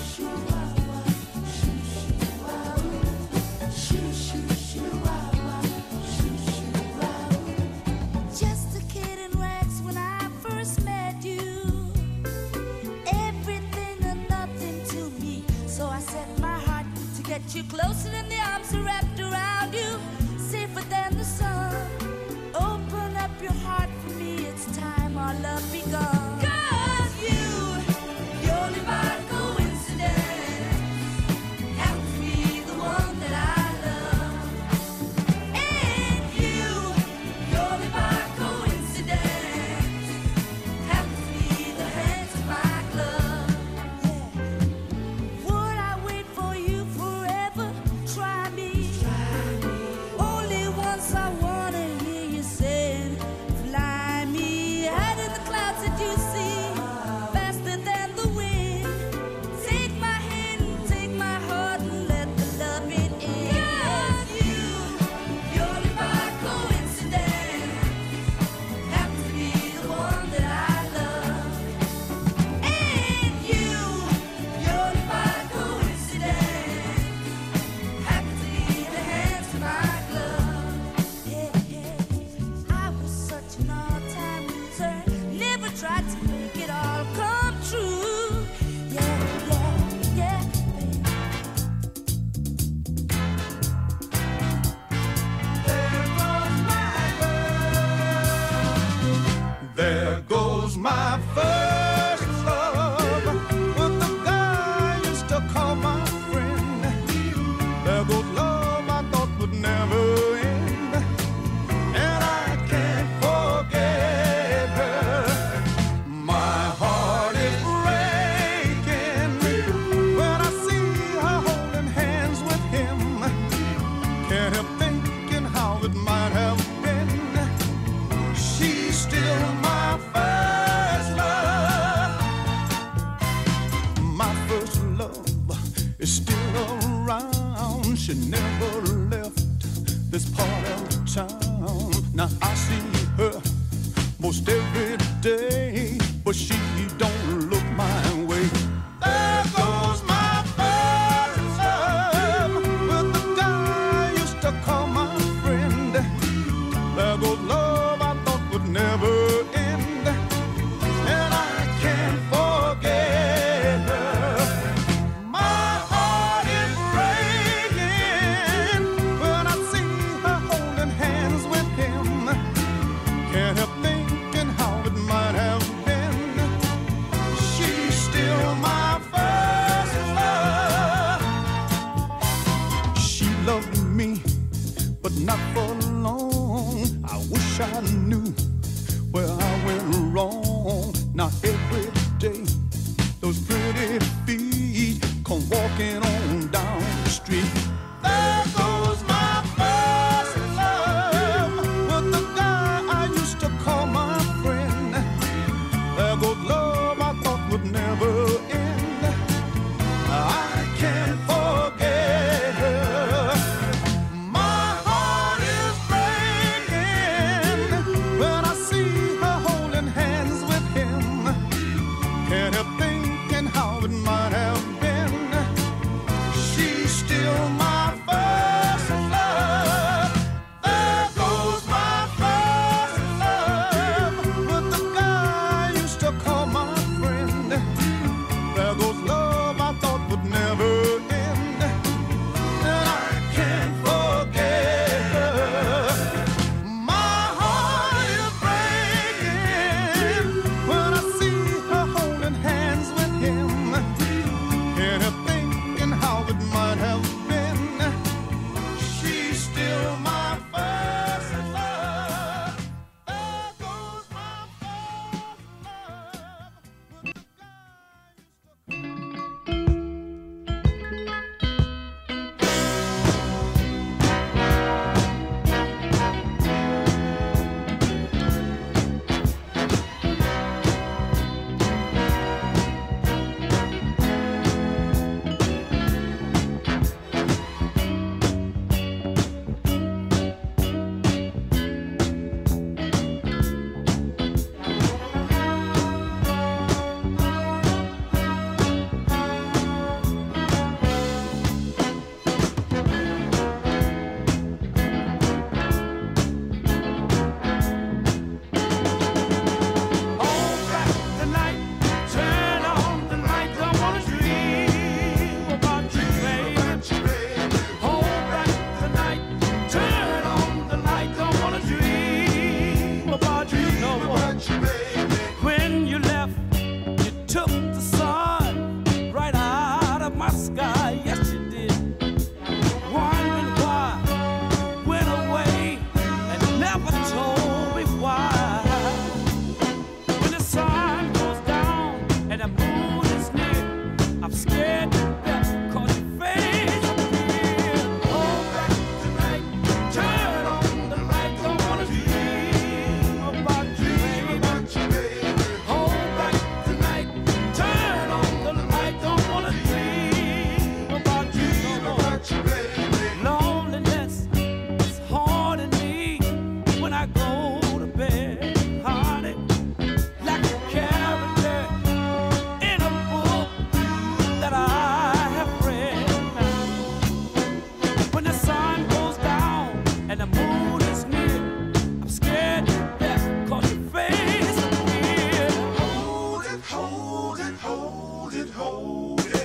Just a kid in rags when I first met you. Everything or nothing to me. So I set my heart to get you closer than the arms are wrapped around you. Safer than the sun. Open up your heart for me. It's time our love begun. 'Cause you, purely by coincidence, happen to be the one that I love. And you, purely by coincidence, happen to be the hands of my glove. Yeah. Would I wait for you forever? Try me. Only once I wanna hear you say, fly me high in the clouds that you see, faster than the wind. Take my hand and take my heart and let the love it in. 'Cause you, purely by coincidence, happen to be the one that I love. And you, purely by coincidence, happen to be the hands of my glove. Yeah, yeah. I was such an all-time loser, never tried to make it all come true. Yeah, yeah, yeah, baby. There goes my first love, with the guy I used to call my friend. There goes love I thought would never end, and I can't forget her. My heart is breaking when I see her holding hands with him. Can't help thinking how it might have been. She's still my first love. My first love is still around. She never left this part of town. Now I see her most every day, but she don't look my way. There goes my first love, with the guy I used to call my friend. There goes love I thought would never end, and I can't forget her. My heart is breaking when I see her holding hands with him. Can't help thinking how it might have been. She's still my first love. She loved me, but not for long. I wish I knew where I went wrong. Now every day, those pretty feet come walking on down the street. There goes my first love, with the guy I used to call my friend. There goes love I thought would never end. I can't forget her. My heart is breaking when I see her holding hands with him. Can't help thinking how it might have been. She's still my first love. There goes my first love, with the guy I used to call my friend. There goes love I thought would never end, and I can't forget her. My heart is breaking when I see her holding hands with him. Can't help thinking how it might have been. She's still my first love. There goes my first love, with the guy I used to call could hold it.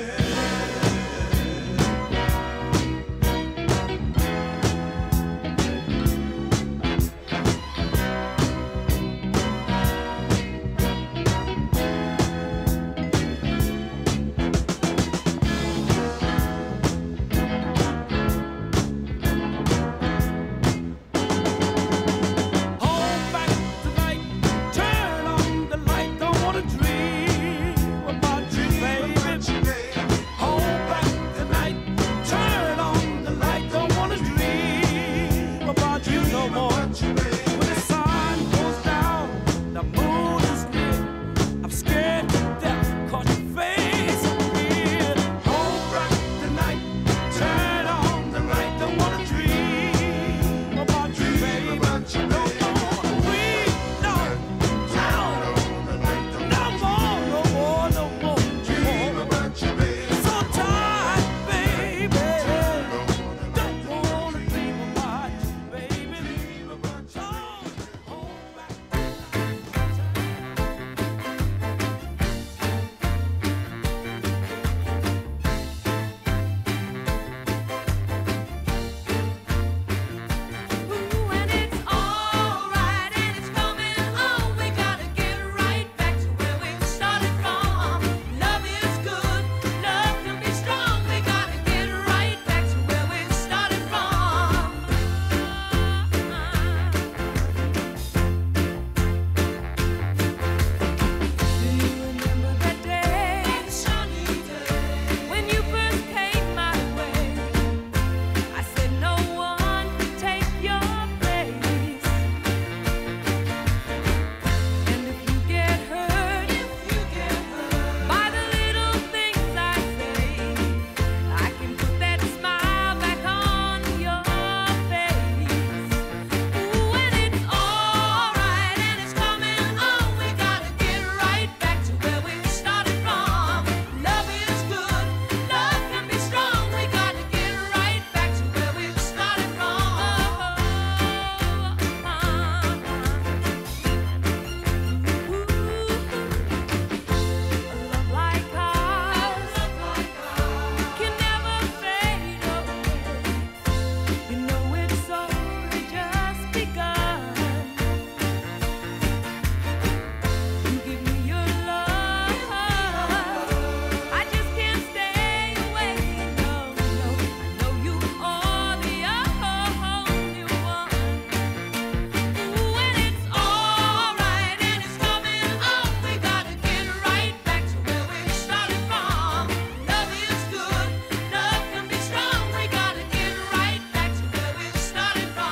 Hold back tonight, turn on the light, don't wanna dream about you, baby. Hold back tonight, turn on the light, don't wanna dream about you no more. When the sun goes down, the moon is near, I'm scared to death, 'cause your face appeared. Hold back tonight, turn on the light, don't wanna dream about you, baby. No more, we no, no, no more, no more, no more, no more. So tired, baby. Don't wanna dream about you, baby. So hold back. Ooh, and it's alright, and it's coming on. We gotta get right back to where we started from. Love is good, love can be strong. We gotta get right back to where we started from. Do you remember that day, sunny day, when you first came my way? I said no one could take your place. And if you get hurt, if you get hurt by the little things I say, I can put that smile back on your face. Ooh, and it's alright, and it's coming on. We gotta get right back to where we started from. Love is good, love can be strong. We gotta get right back to where we started from. A love like ours can never fade away. You know it's only just begun. You give me your love, I just can't stay away. No, no, I know you are the only one. Ooh, and it's alright, and it's coming on. We gotta get right back to where we started from. Love is good, love can be strong. We gotta get right back to where we started from.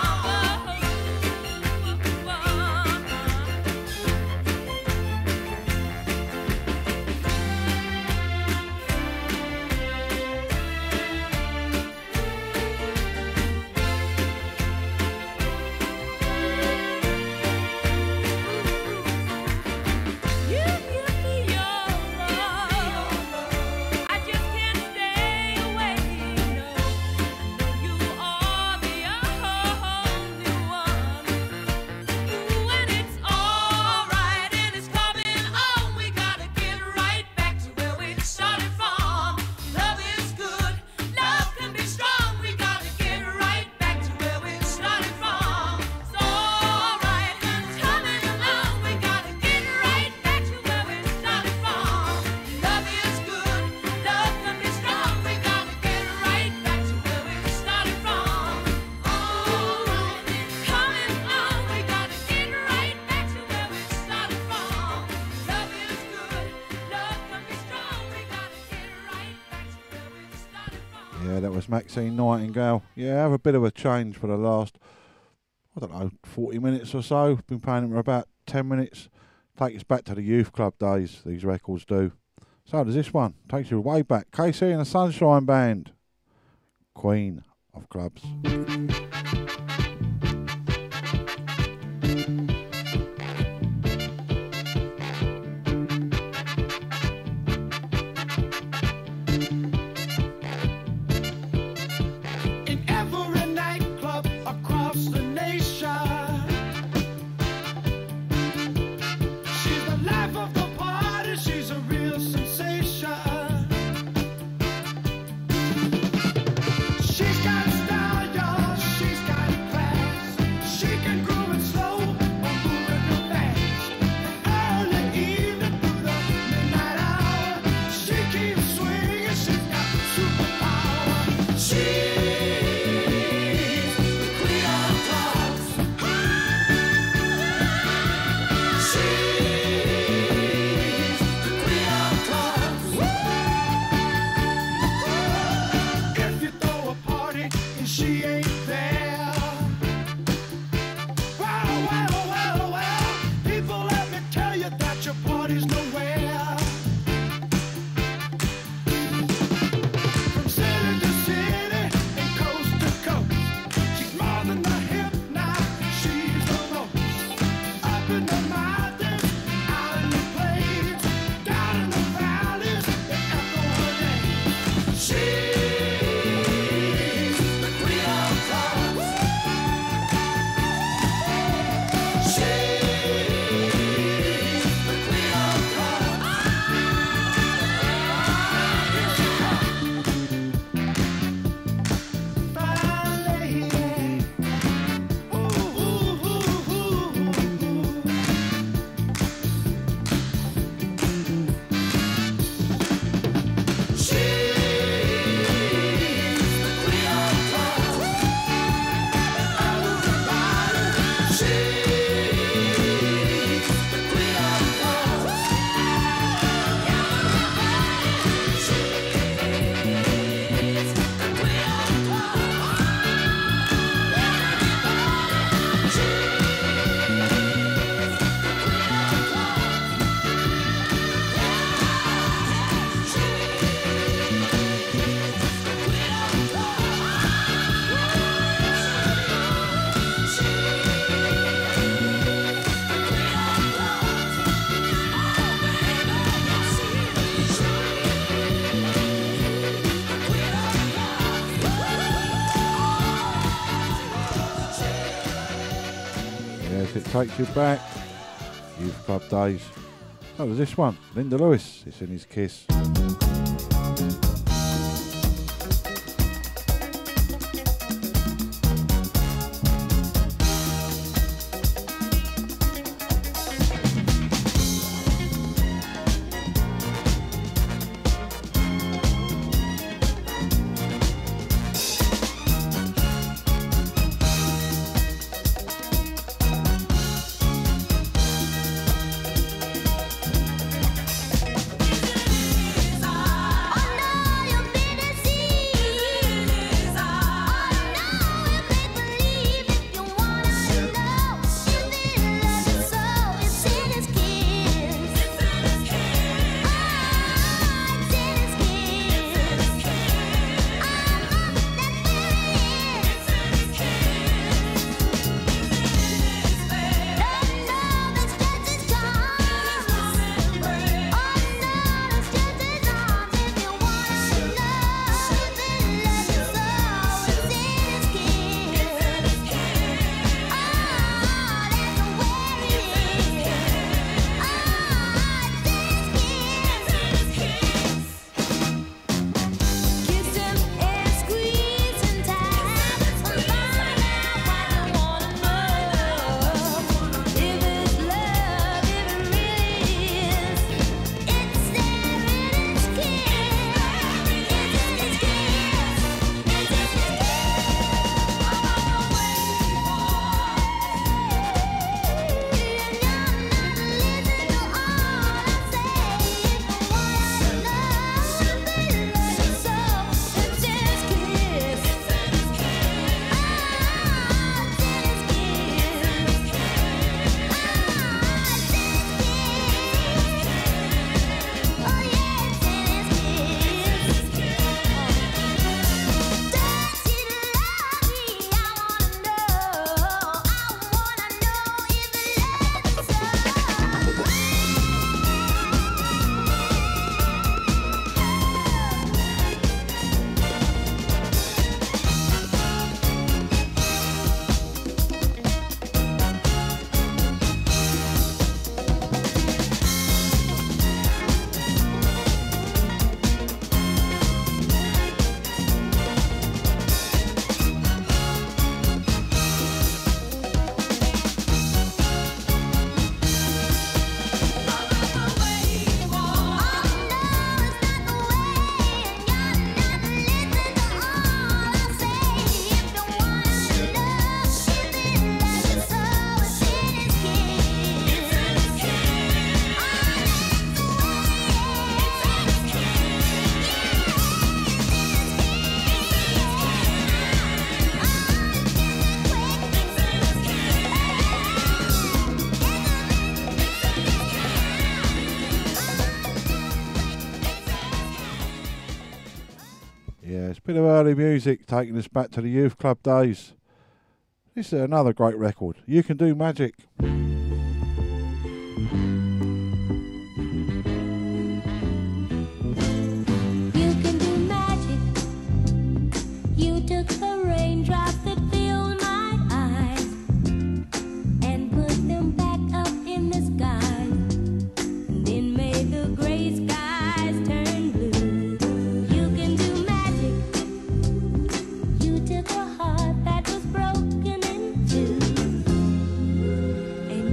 You give me your love, I just can't stay away. No, I know you are the only one. Ooh, and it's alright, and it's coming on. We gotta get right back to where we started from. Love is good, love can be strong. We gotta get right back to where we started from. It's alright, and it's coming along. We gotta get right back to where we started from. Love is good, love can be strong. We gotta get right back to where we started from. Alright, coming on. We gotta get right back to where we started from. Love is good, love can be strong. We gotta get right back to where we started from. Yeah, that was Maxine Nightingale. Yeah, have a bit of a change for the last, I don't know, forty minutes or so. Been playing them for about ten minutes. Take us back to the youth club days, these records do. So does this one. Takes you way back. K C and the Sunshine Band. Queen of clubs. In every nightclub across the nation, she's the life of the party, she's a real sensation. takes you back. Youth Club days. So there's this one, Linda Lewis. It's in his Kiss. Bit of early music taking us back to the Youth Club days. This is another great record. You Can Do Magic. You can do magic. You took the raindrops that filled my eyes and put them back up in the sky, and then made the gray skies turn blue. You can do magic. You took a heart that was broken in two, and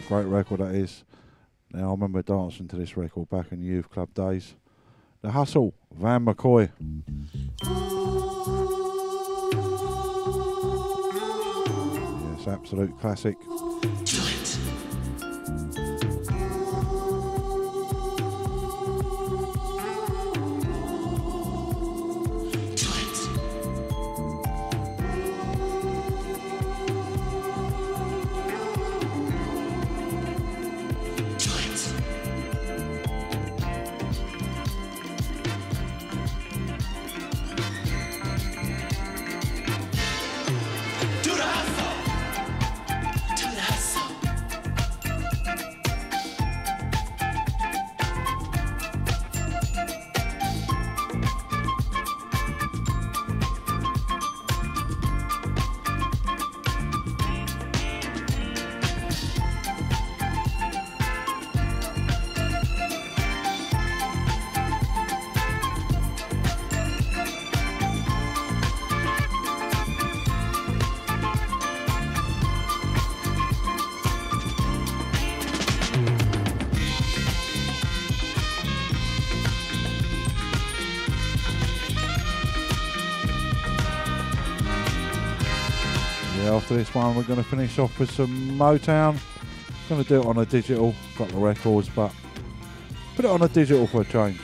Great record that is. Now I remember dancing to this record back in the youth club days. The Hustle, Van McCoy. Yes, absolute classic. After this one, we're going to finish off with some Motown. Going to do it on a digital, got the records, but put it on a digital for a change.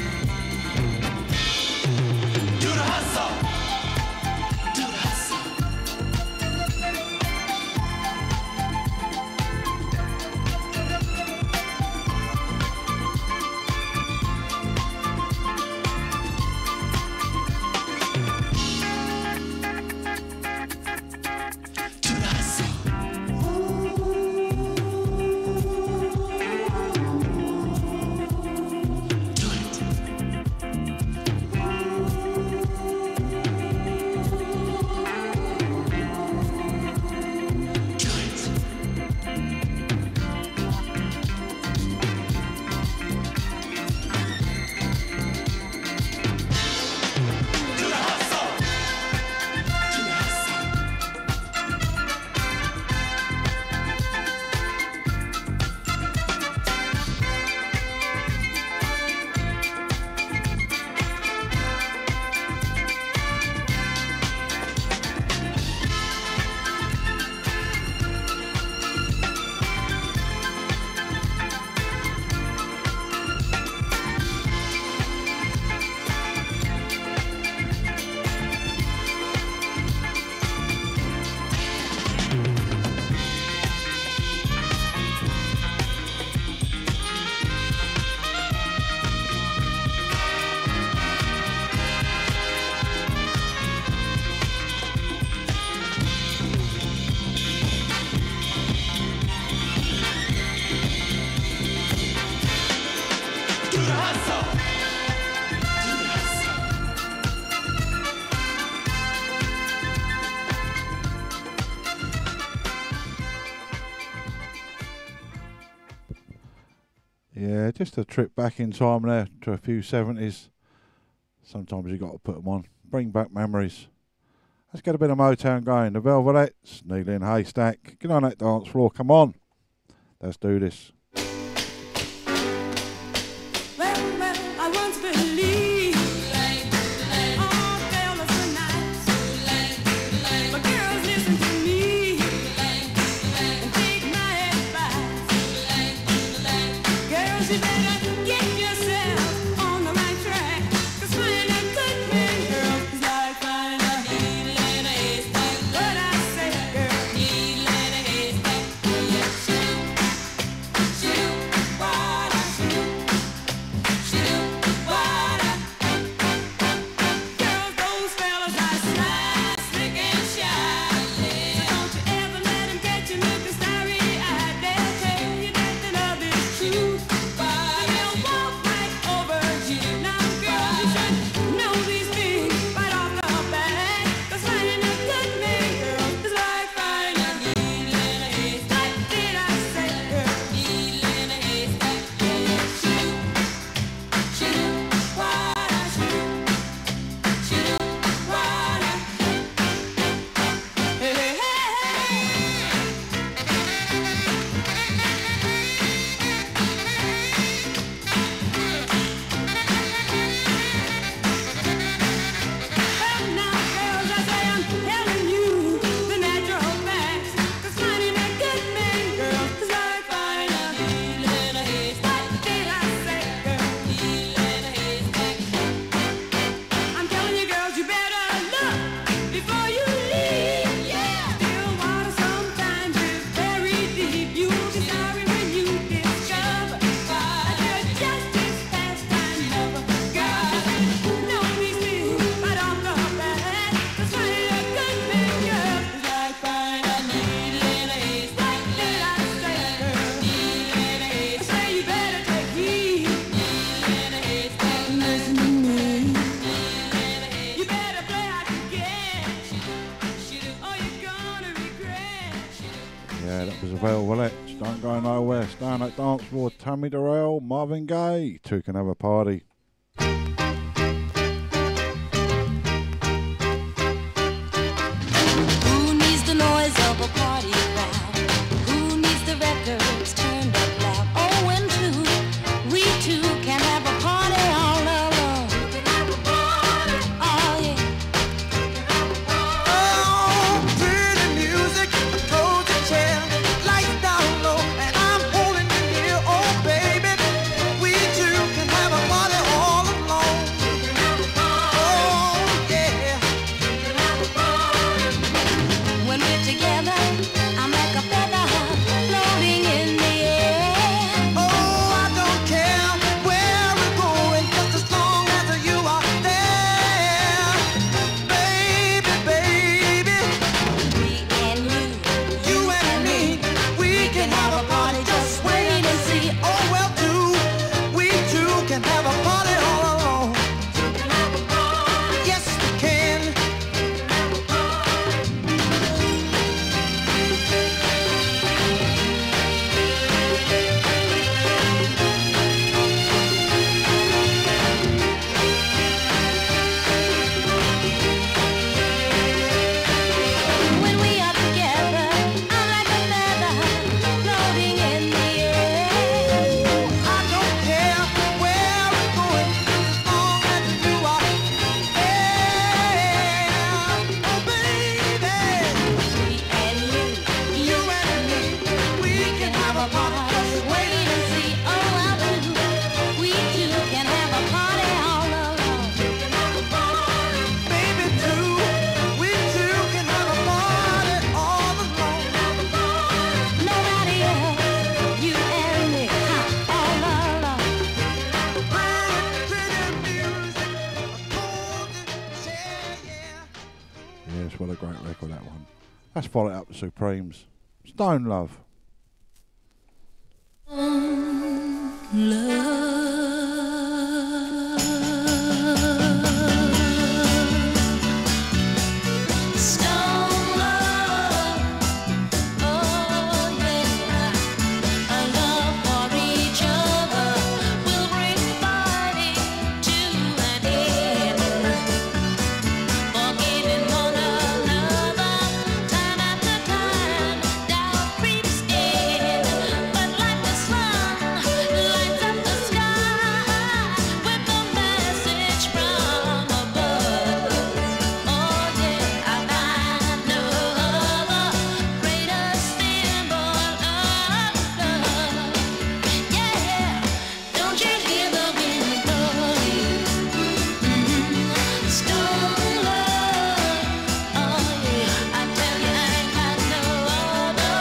Yeah, just a trip back in time there to a few seventies. Sometimes you got to put them on. Bring back memories. Let's get a bit of Motown going. The Velvetettes, Needle in a Haystack. Get on that dance floor, come on. Let's do this. Well, well, I once believed all fellas were nice. But girls, listen to me and take my advice. Girls, you better get yourself on the right track. 'Cause finding a good man, girl, is like finding a needle in a haystack. What I say, girl, needle in a haystack. Yeah, shoot, shoot, what I shoot. Shoot, what I the Velvets. Don't go nowhere. Stay on that dance floor. Tammy Durrell, Marvin Gaye. Two can have a party. Who needs the noise of a party crowd? Who needs the records turned up loud? Oh, when two, we two can have a party all alone. Oh, yeah. Oh, pretty music, throws a chair, lights down low, and I'm holding you near. Oh, baby, we two can have a party all alone. Oh, yeah. When we're together, I'm like a feather floating in the air. Oh, I don't care where we're going, just as long as you are there. Baby, baby, Me and you, you and me, we can have a party, just wait and see. Oh, well, two, we two can have a party all alone. Yes, we can. when we are together, I'm like a feather floating in the air. I don't care where we're going, as long as you are there. Oh, baby, Me and you, you and me, we can have a party, just wait and see. oh, well, two, we two can have a party all alone. Baby, two, we two can have a party all alone. Nobody else, you and me, huh, all alone. Pretty, pretty music, a golden chair, yeah. Yes, what a great record that one. Let's follow it up with Supremes. Stone Love. Stone love, oh yeah, a love for each other will bring fighting to an end. Forgiving one another, time after time, doubt creeps in. But like the sun lights up the sky with a message from above. Oh yeah, I find no other greater symbol of love. Yeah, don't you hear the wind blowing? Mhm. Stone love, oh yeah, I tell you I ain't got no other.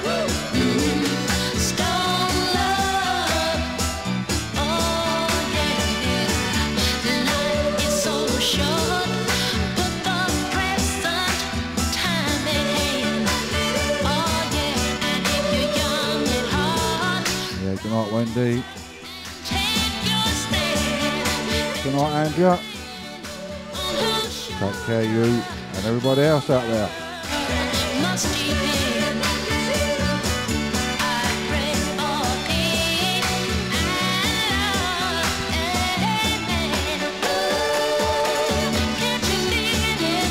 Mhm. Stone love, oh yeah. Life is so short, put the present time at hand. Oh yeah, and if you're young at heart, Yeah, good night, Wendy. take your stand. Good night, Andrea. Who Take care, you and everybody else out there. must depend. I pray for peace and amen. Ooh, can't you feel it?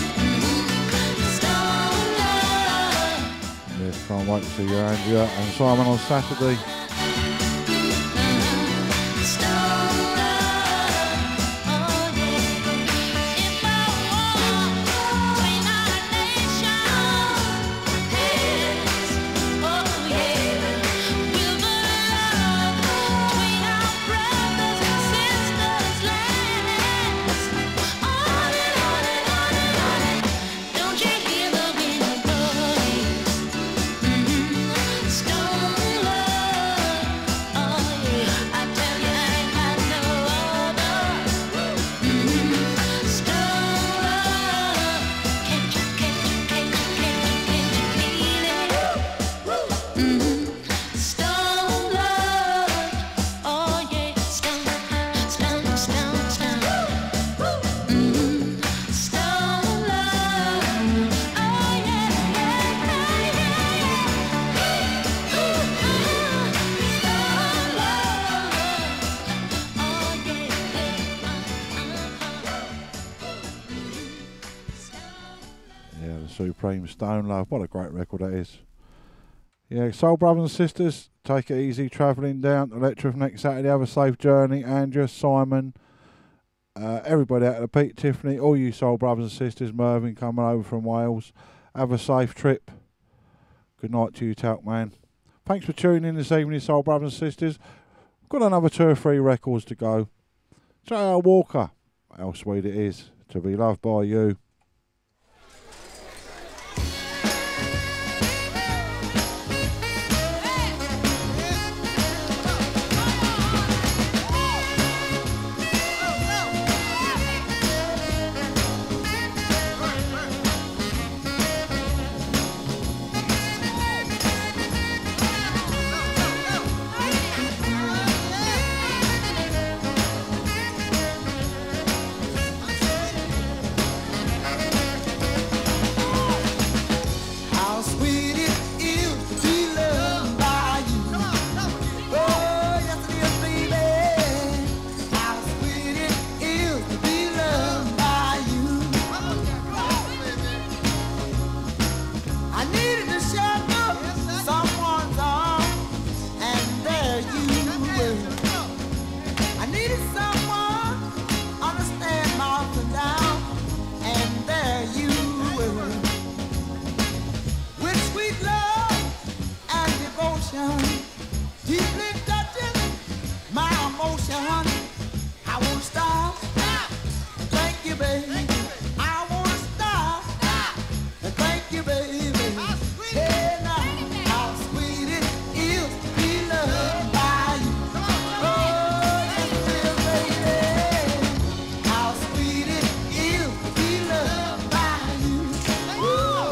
Stone love. Yes, can't wait to see you, Andrea and Simon on Saturday. Stone love, oh yeah. If I walk between our nations, oh yeah. Will the love between our brothers and sisters last? On and on and on and on. Don't you hear the wind blowing? Mhm. Stone love. Supreme Stone Love. What a great record that is. Yeah, Soul Brothers and Sisters, take it easy travelling down to Letchworth next Saturday. Have a safe journey. Andrew, Simon, uh, everybody out of the Pete, Tiffany, all you Soul Brothers and Sisters, Mervyn coming over from Wales. Have a safe trip. Good night to you, Talk Man. Thanks for tuning in this evening, Soul Brothers and Sisters. Got another two or three records to go. J R Walker, how sweet it is to be loved by you. How sweet it is to be loved by you. Oh, yes it is, baby. How sweet it is to be loved by you. I needed to shelter someone's arms, and there you were. I needed someone understand my up and down, and there you were. With sweet love and devotion, deeply touching my emotion. I won't stop. Thank you, baby. I won't stop. Thank you, baby. Hey, now, how sweet it is to be loved by you. Oh, yes, it is, baby. How sweet it is to be loved by you. Ooh.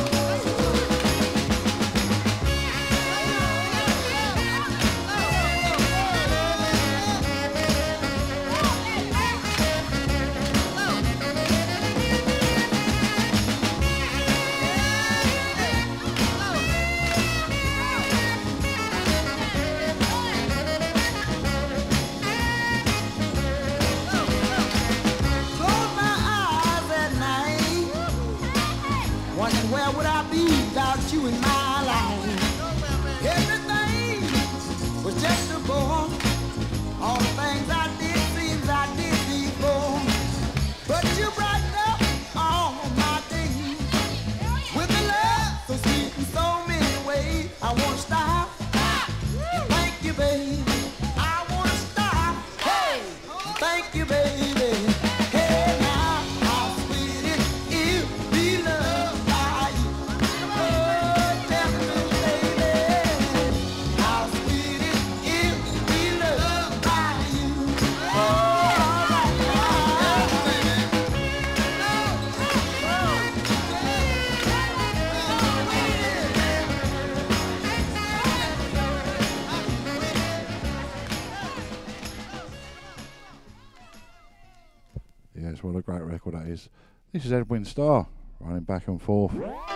Close my eyes at night, wondering where would I be without you in my life. Everything was just a bore. All the things I did seems I did before. But you brightened up all my days with a love so sweet in so many ways. I won't stop. Thank you, baby. I won't stop. Hey, thank you, baby. Hey, now, how sweet it is to be loved by you. Oh, tell me, baby, how sweet it is to be loved by you. Oh, all right now, Yes, what a great record that is. This is Edwin Starr running back and forth.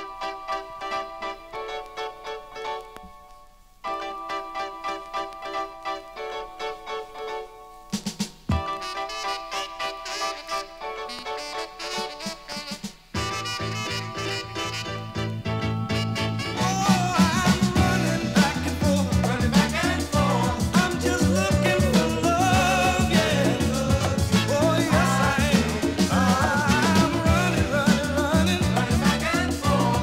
I'm just looking for love, yeah. Oh, yes, I am. I'm running, running, running, running back and forth.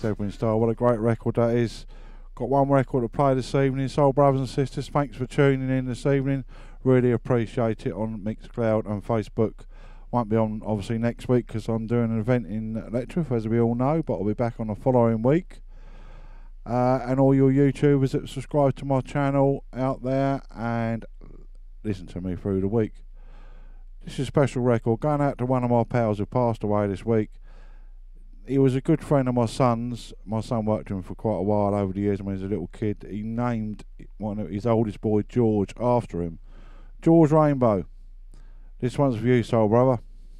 Edwin Starr. What a great record that is. Got one record to play this evening. Soul Brothers and Sisters, thanks for tuning in this evening. Really appreciate it on Mixcloud and Facebook. Won't be on obviously next week because I'm doing an event in Letchworth, as we all know, but I'll be back on the following week. Uh, and all your YouTubers that subscribe to my channel out there and listen to me through the week. This is a special record going out to one of my pals who passed away this week. He was a good friend of my son's. My son worked with him for quite a while over the years when he was a little kid. He named one of his oldest boy, George, after him. George Rainbow. This one's for you, soul brother.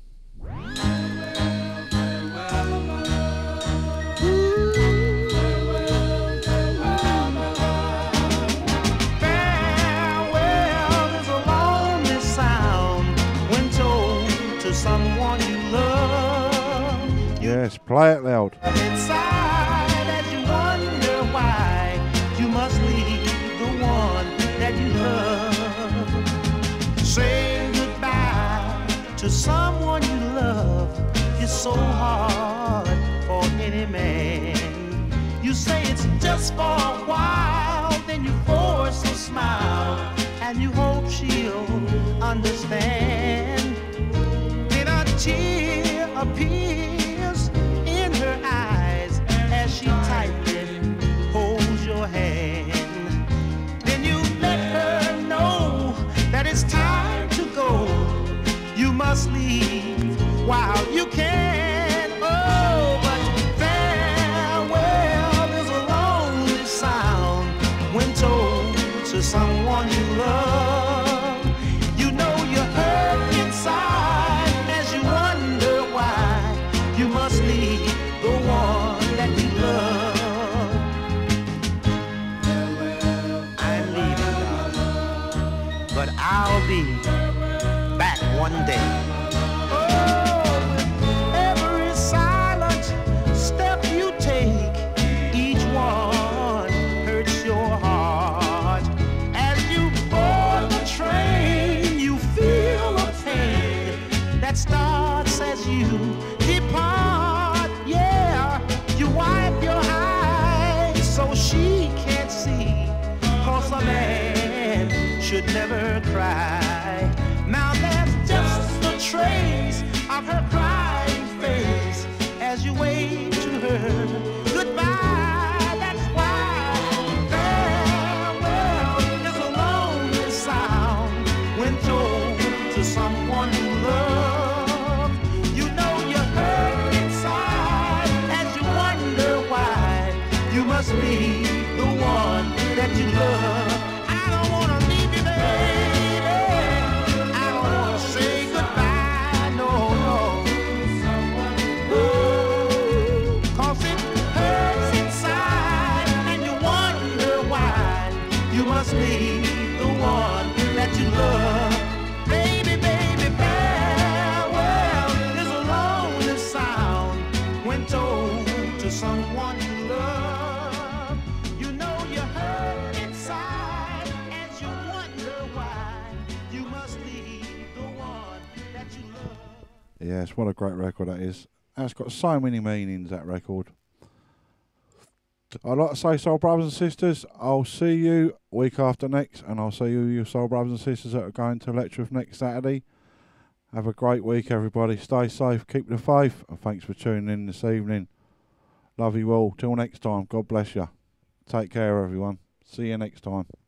Farewell is a lonely sound when told to someone you love. Yes, play it loud. Inside as you wonder why you must leave the one that you love. Saying goodbye to someone you love is so hard for any man. You say it's just for a while, then you force a smile and you hope she'll understand. Then a tear appears in her eyes as she tightly holds your hand. Then you let her know that it's time to go. You must leave while you can. Oh, but farewell is a lonely sound when told to someone you love. You know you're hurt inside as you wonder why you must leave the one that you love. I'm leaving, darling, but I'll be back one day. Oh, with every silent step you take, each one hurts your heart. As you board the train, you feel a pain that starts as you depart. Yeah, you wipe your eyes so she can't see, 'cause a man should never cry. Now there's just a trace of her crying face as you wave to her goodbye. That's why farewell is a lonely sound when told to someone you love. You know you're hurt inside as you wonder why you must be the one that you love. I don't wanna leave you, baby. I don't wanna say goodbye, no, no. Ooh, 'cause it hurts inside and you wonder why you must leave the one that you love. Baby, baby, farewell is a lonely sound when told to someone you love. You know you're hurt inside as you wonder why you must leave the one that you love. Yes, what a great record that is. That's got so many meanings, that record. I'd like to say, soul brothers and sisters, I'll see you week after next, and I'll see you, your soul brothers and sisters that are going to Letchworth next Saturday. Have a great week, everybody. Stay safe, keep the faith, and thanks for tuning in this evening. Love you all. Till next time, God bless you. Take care, everyone. See you next time.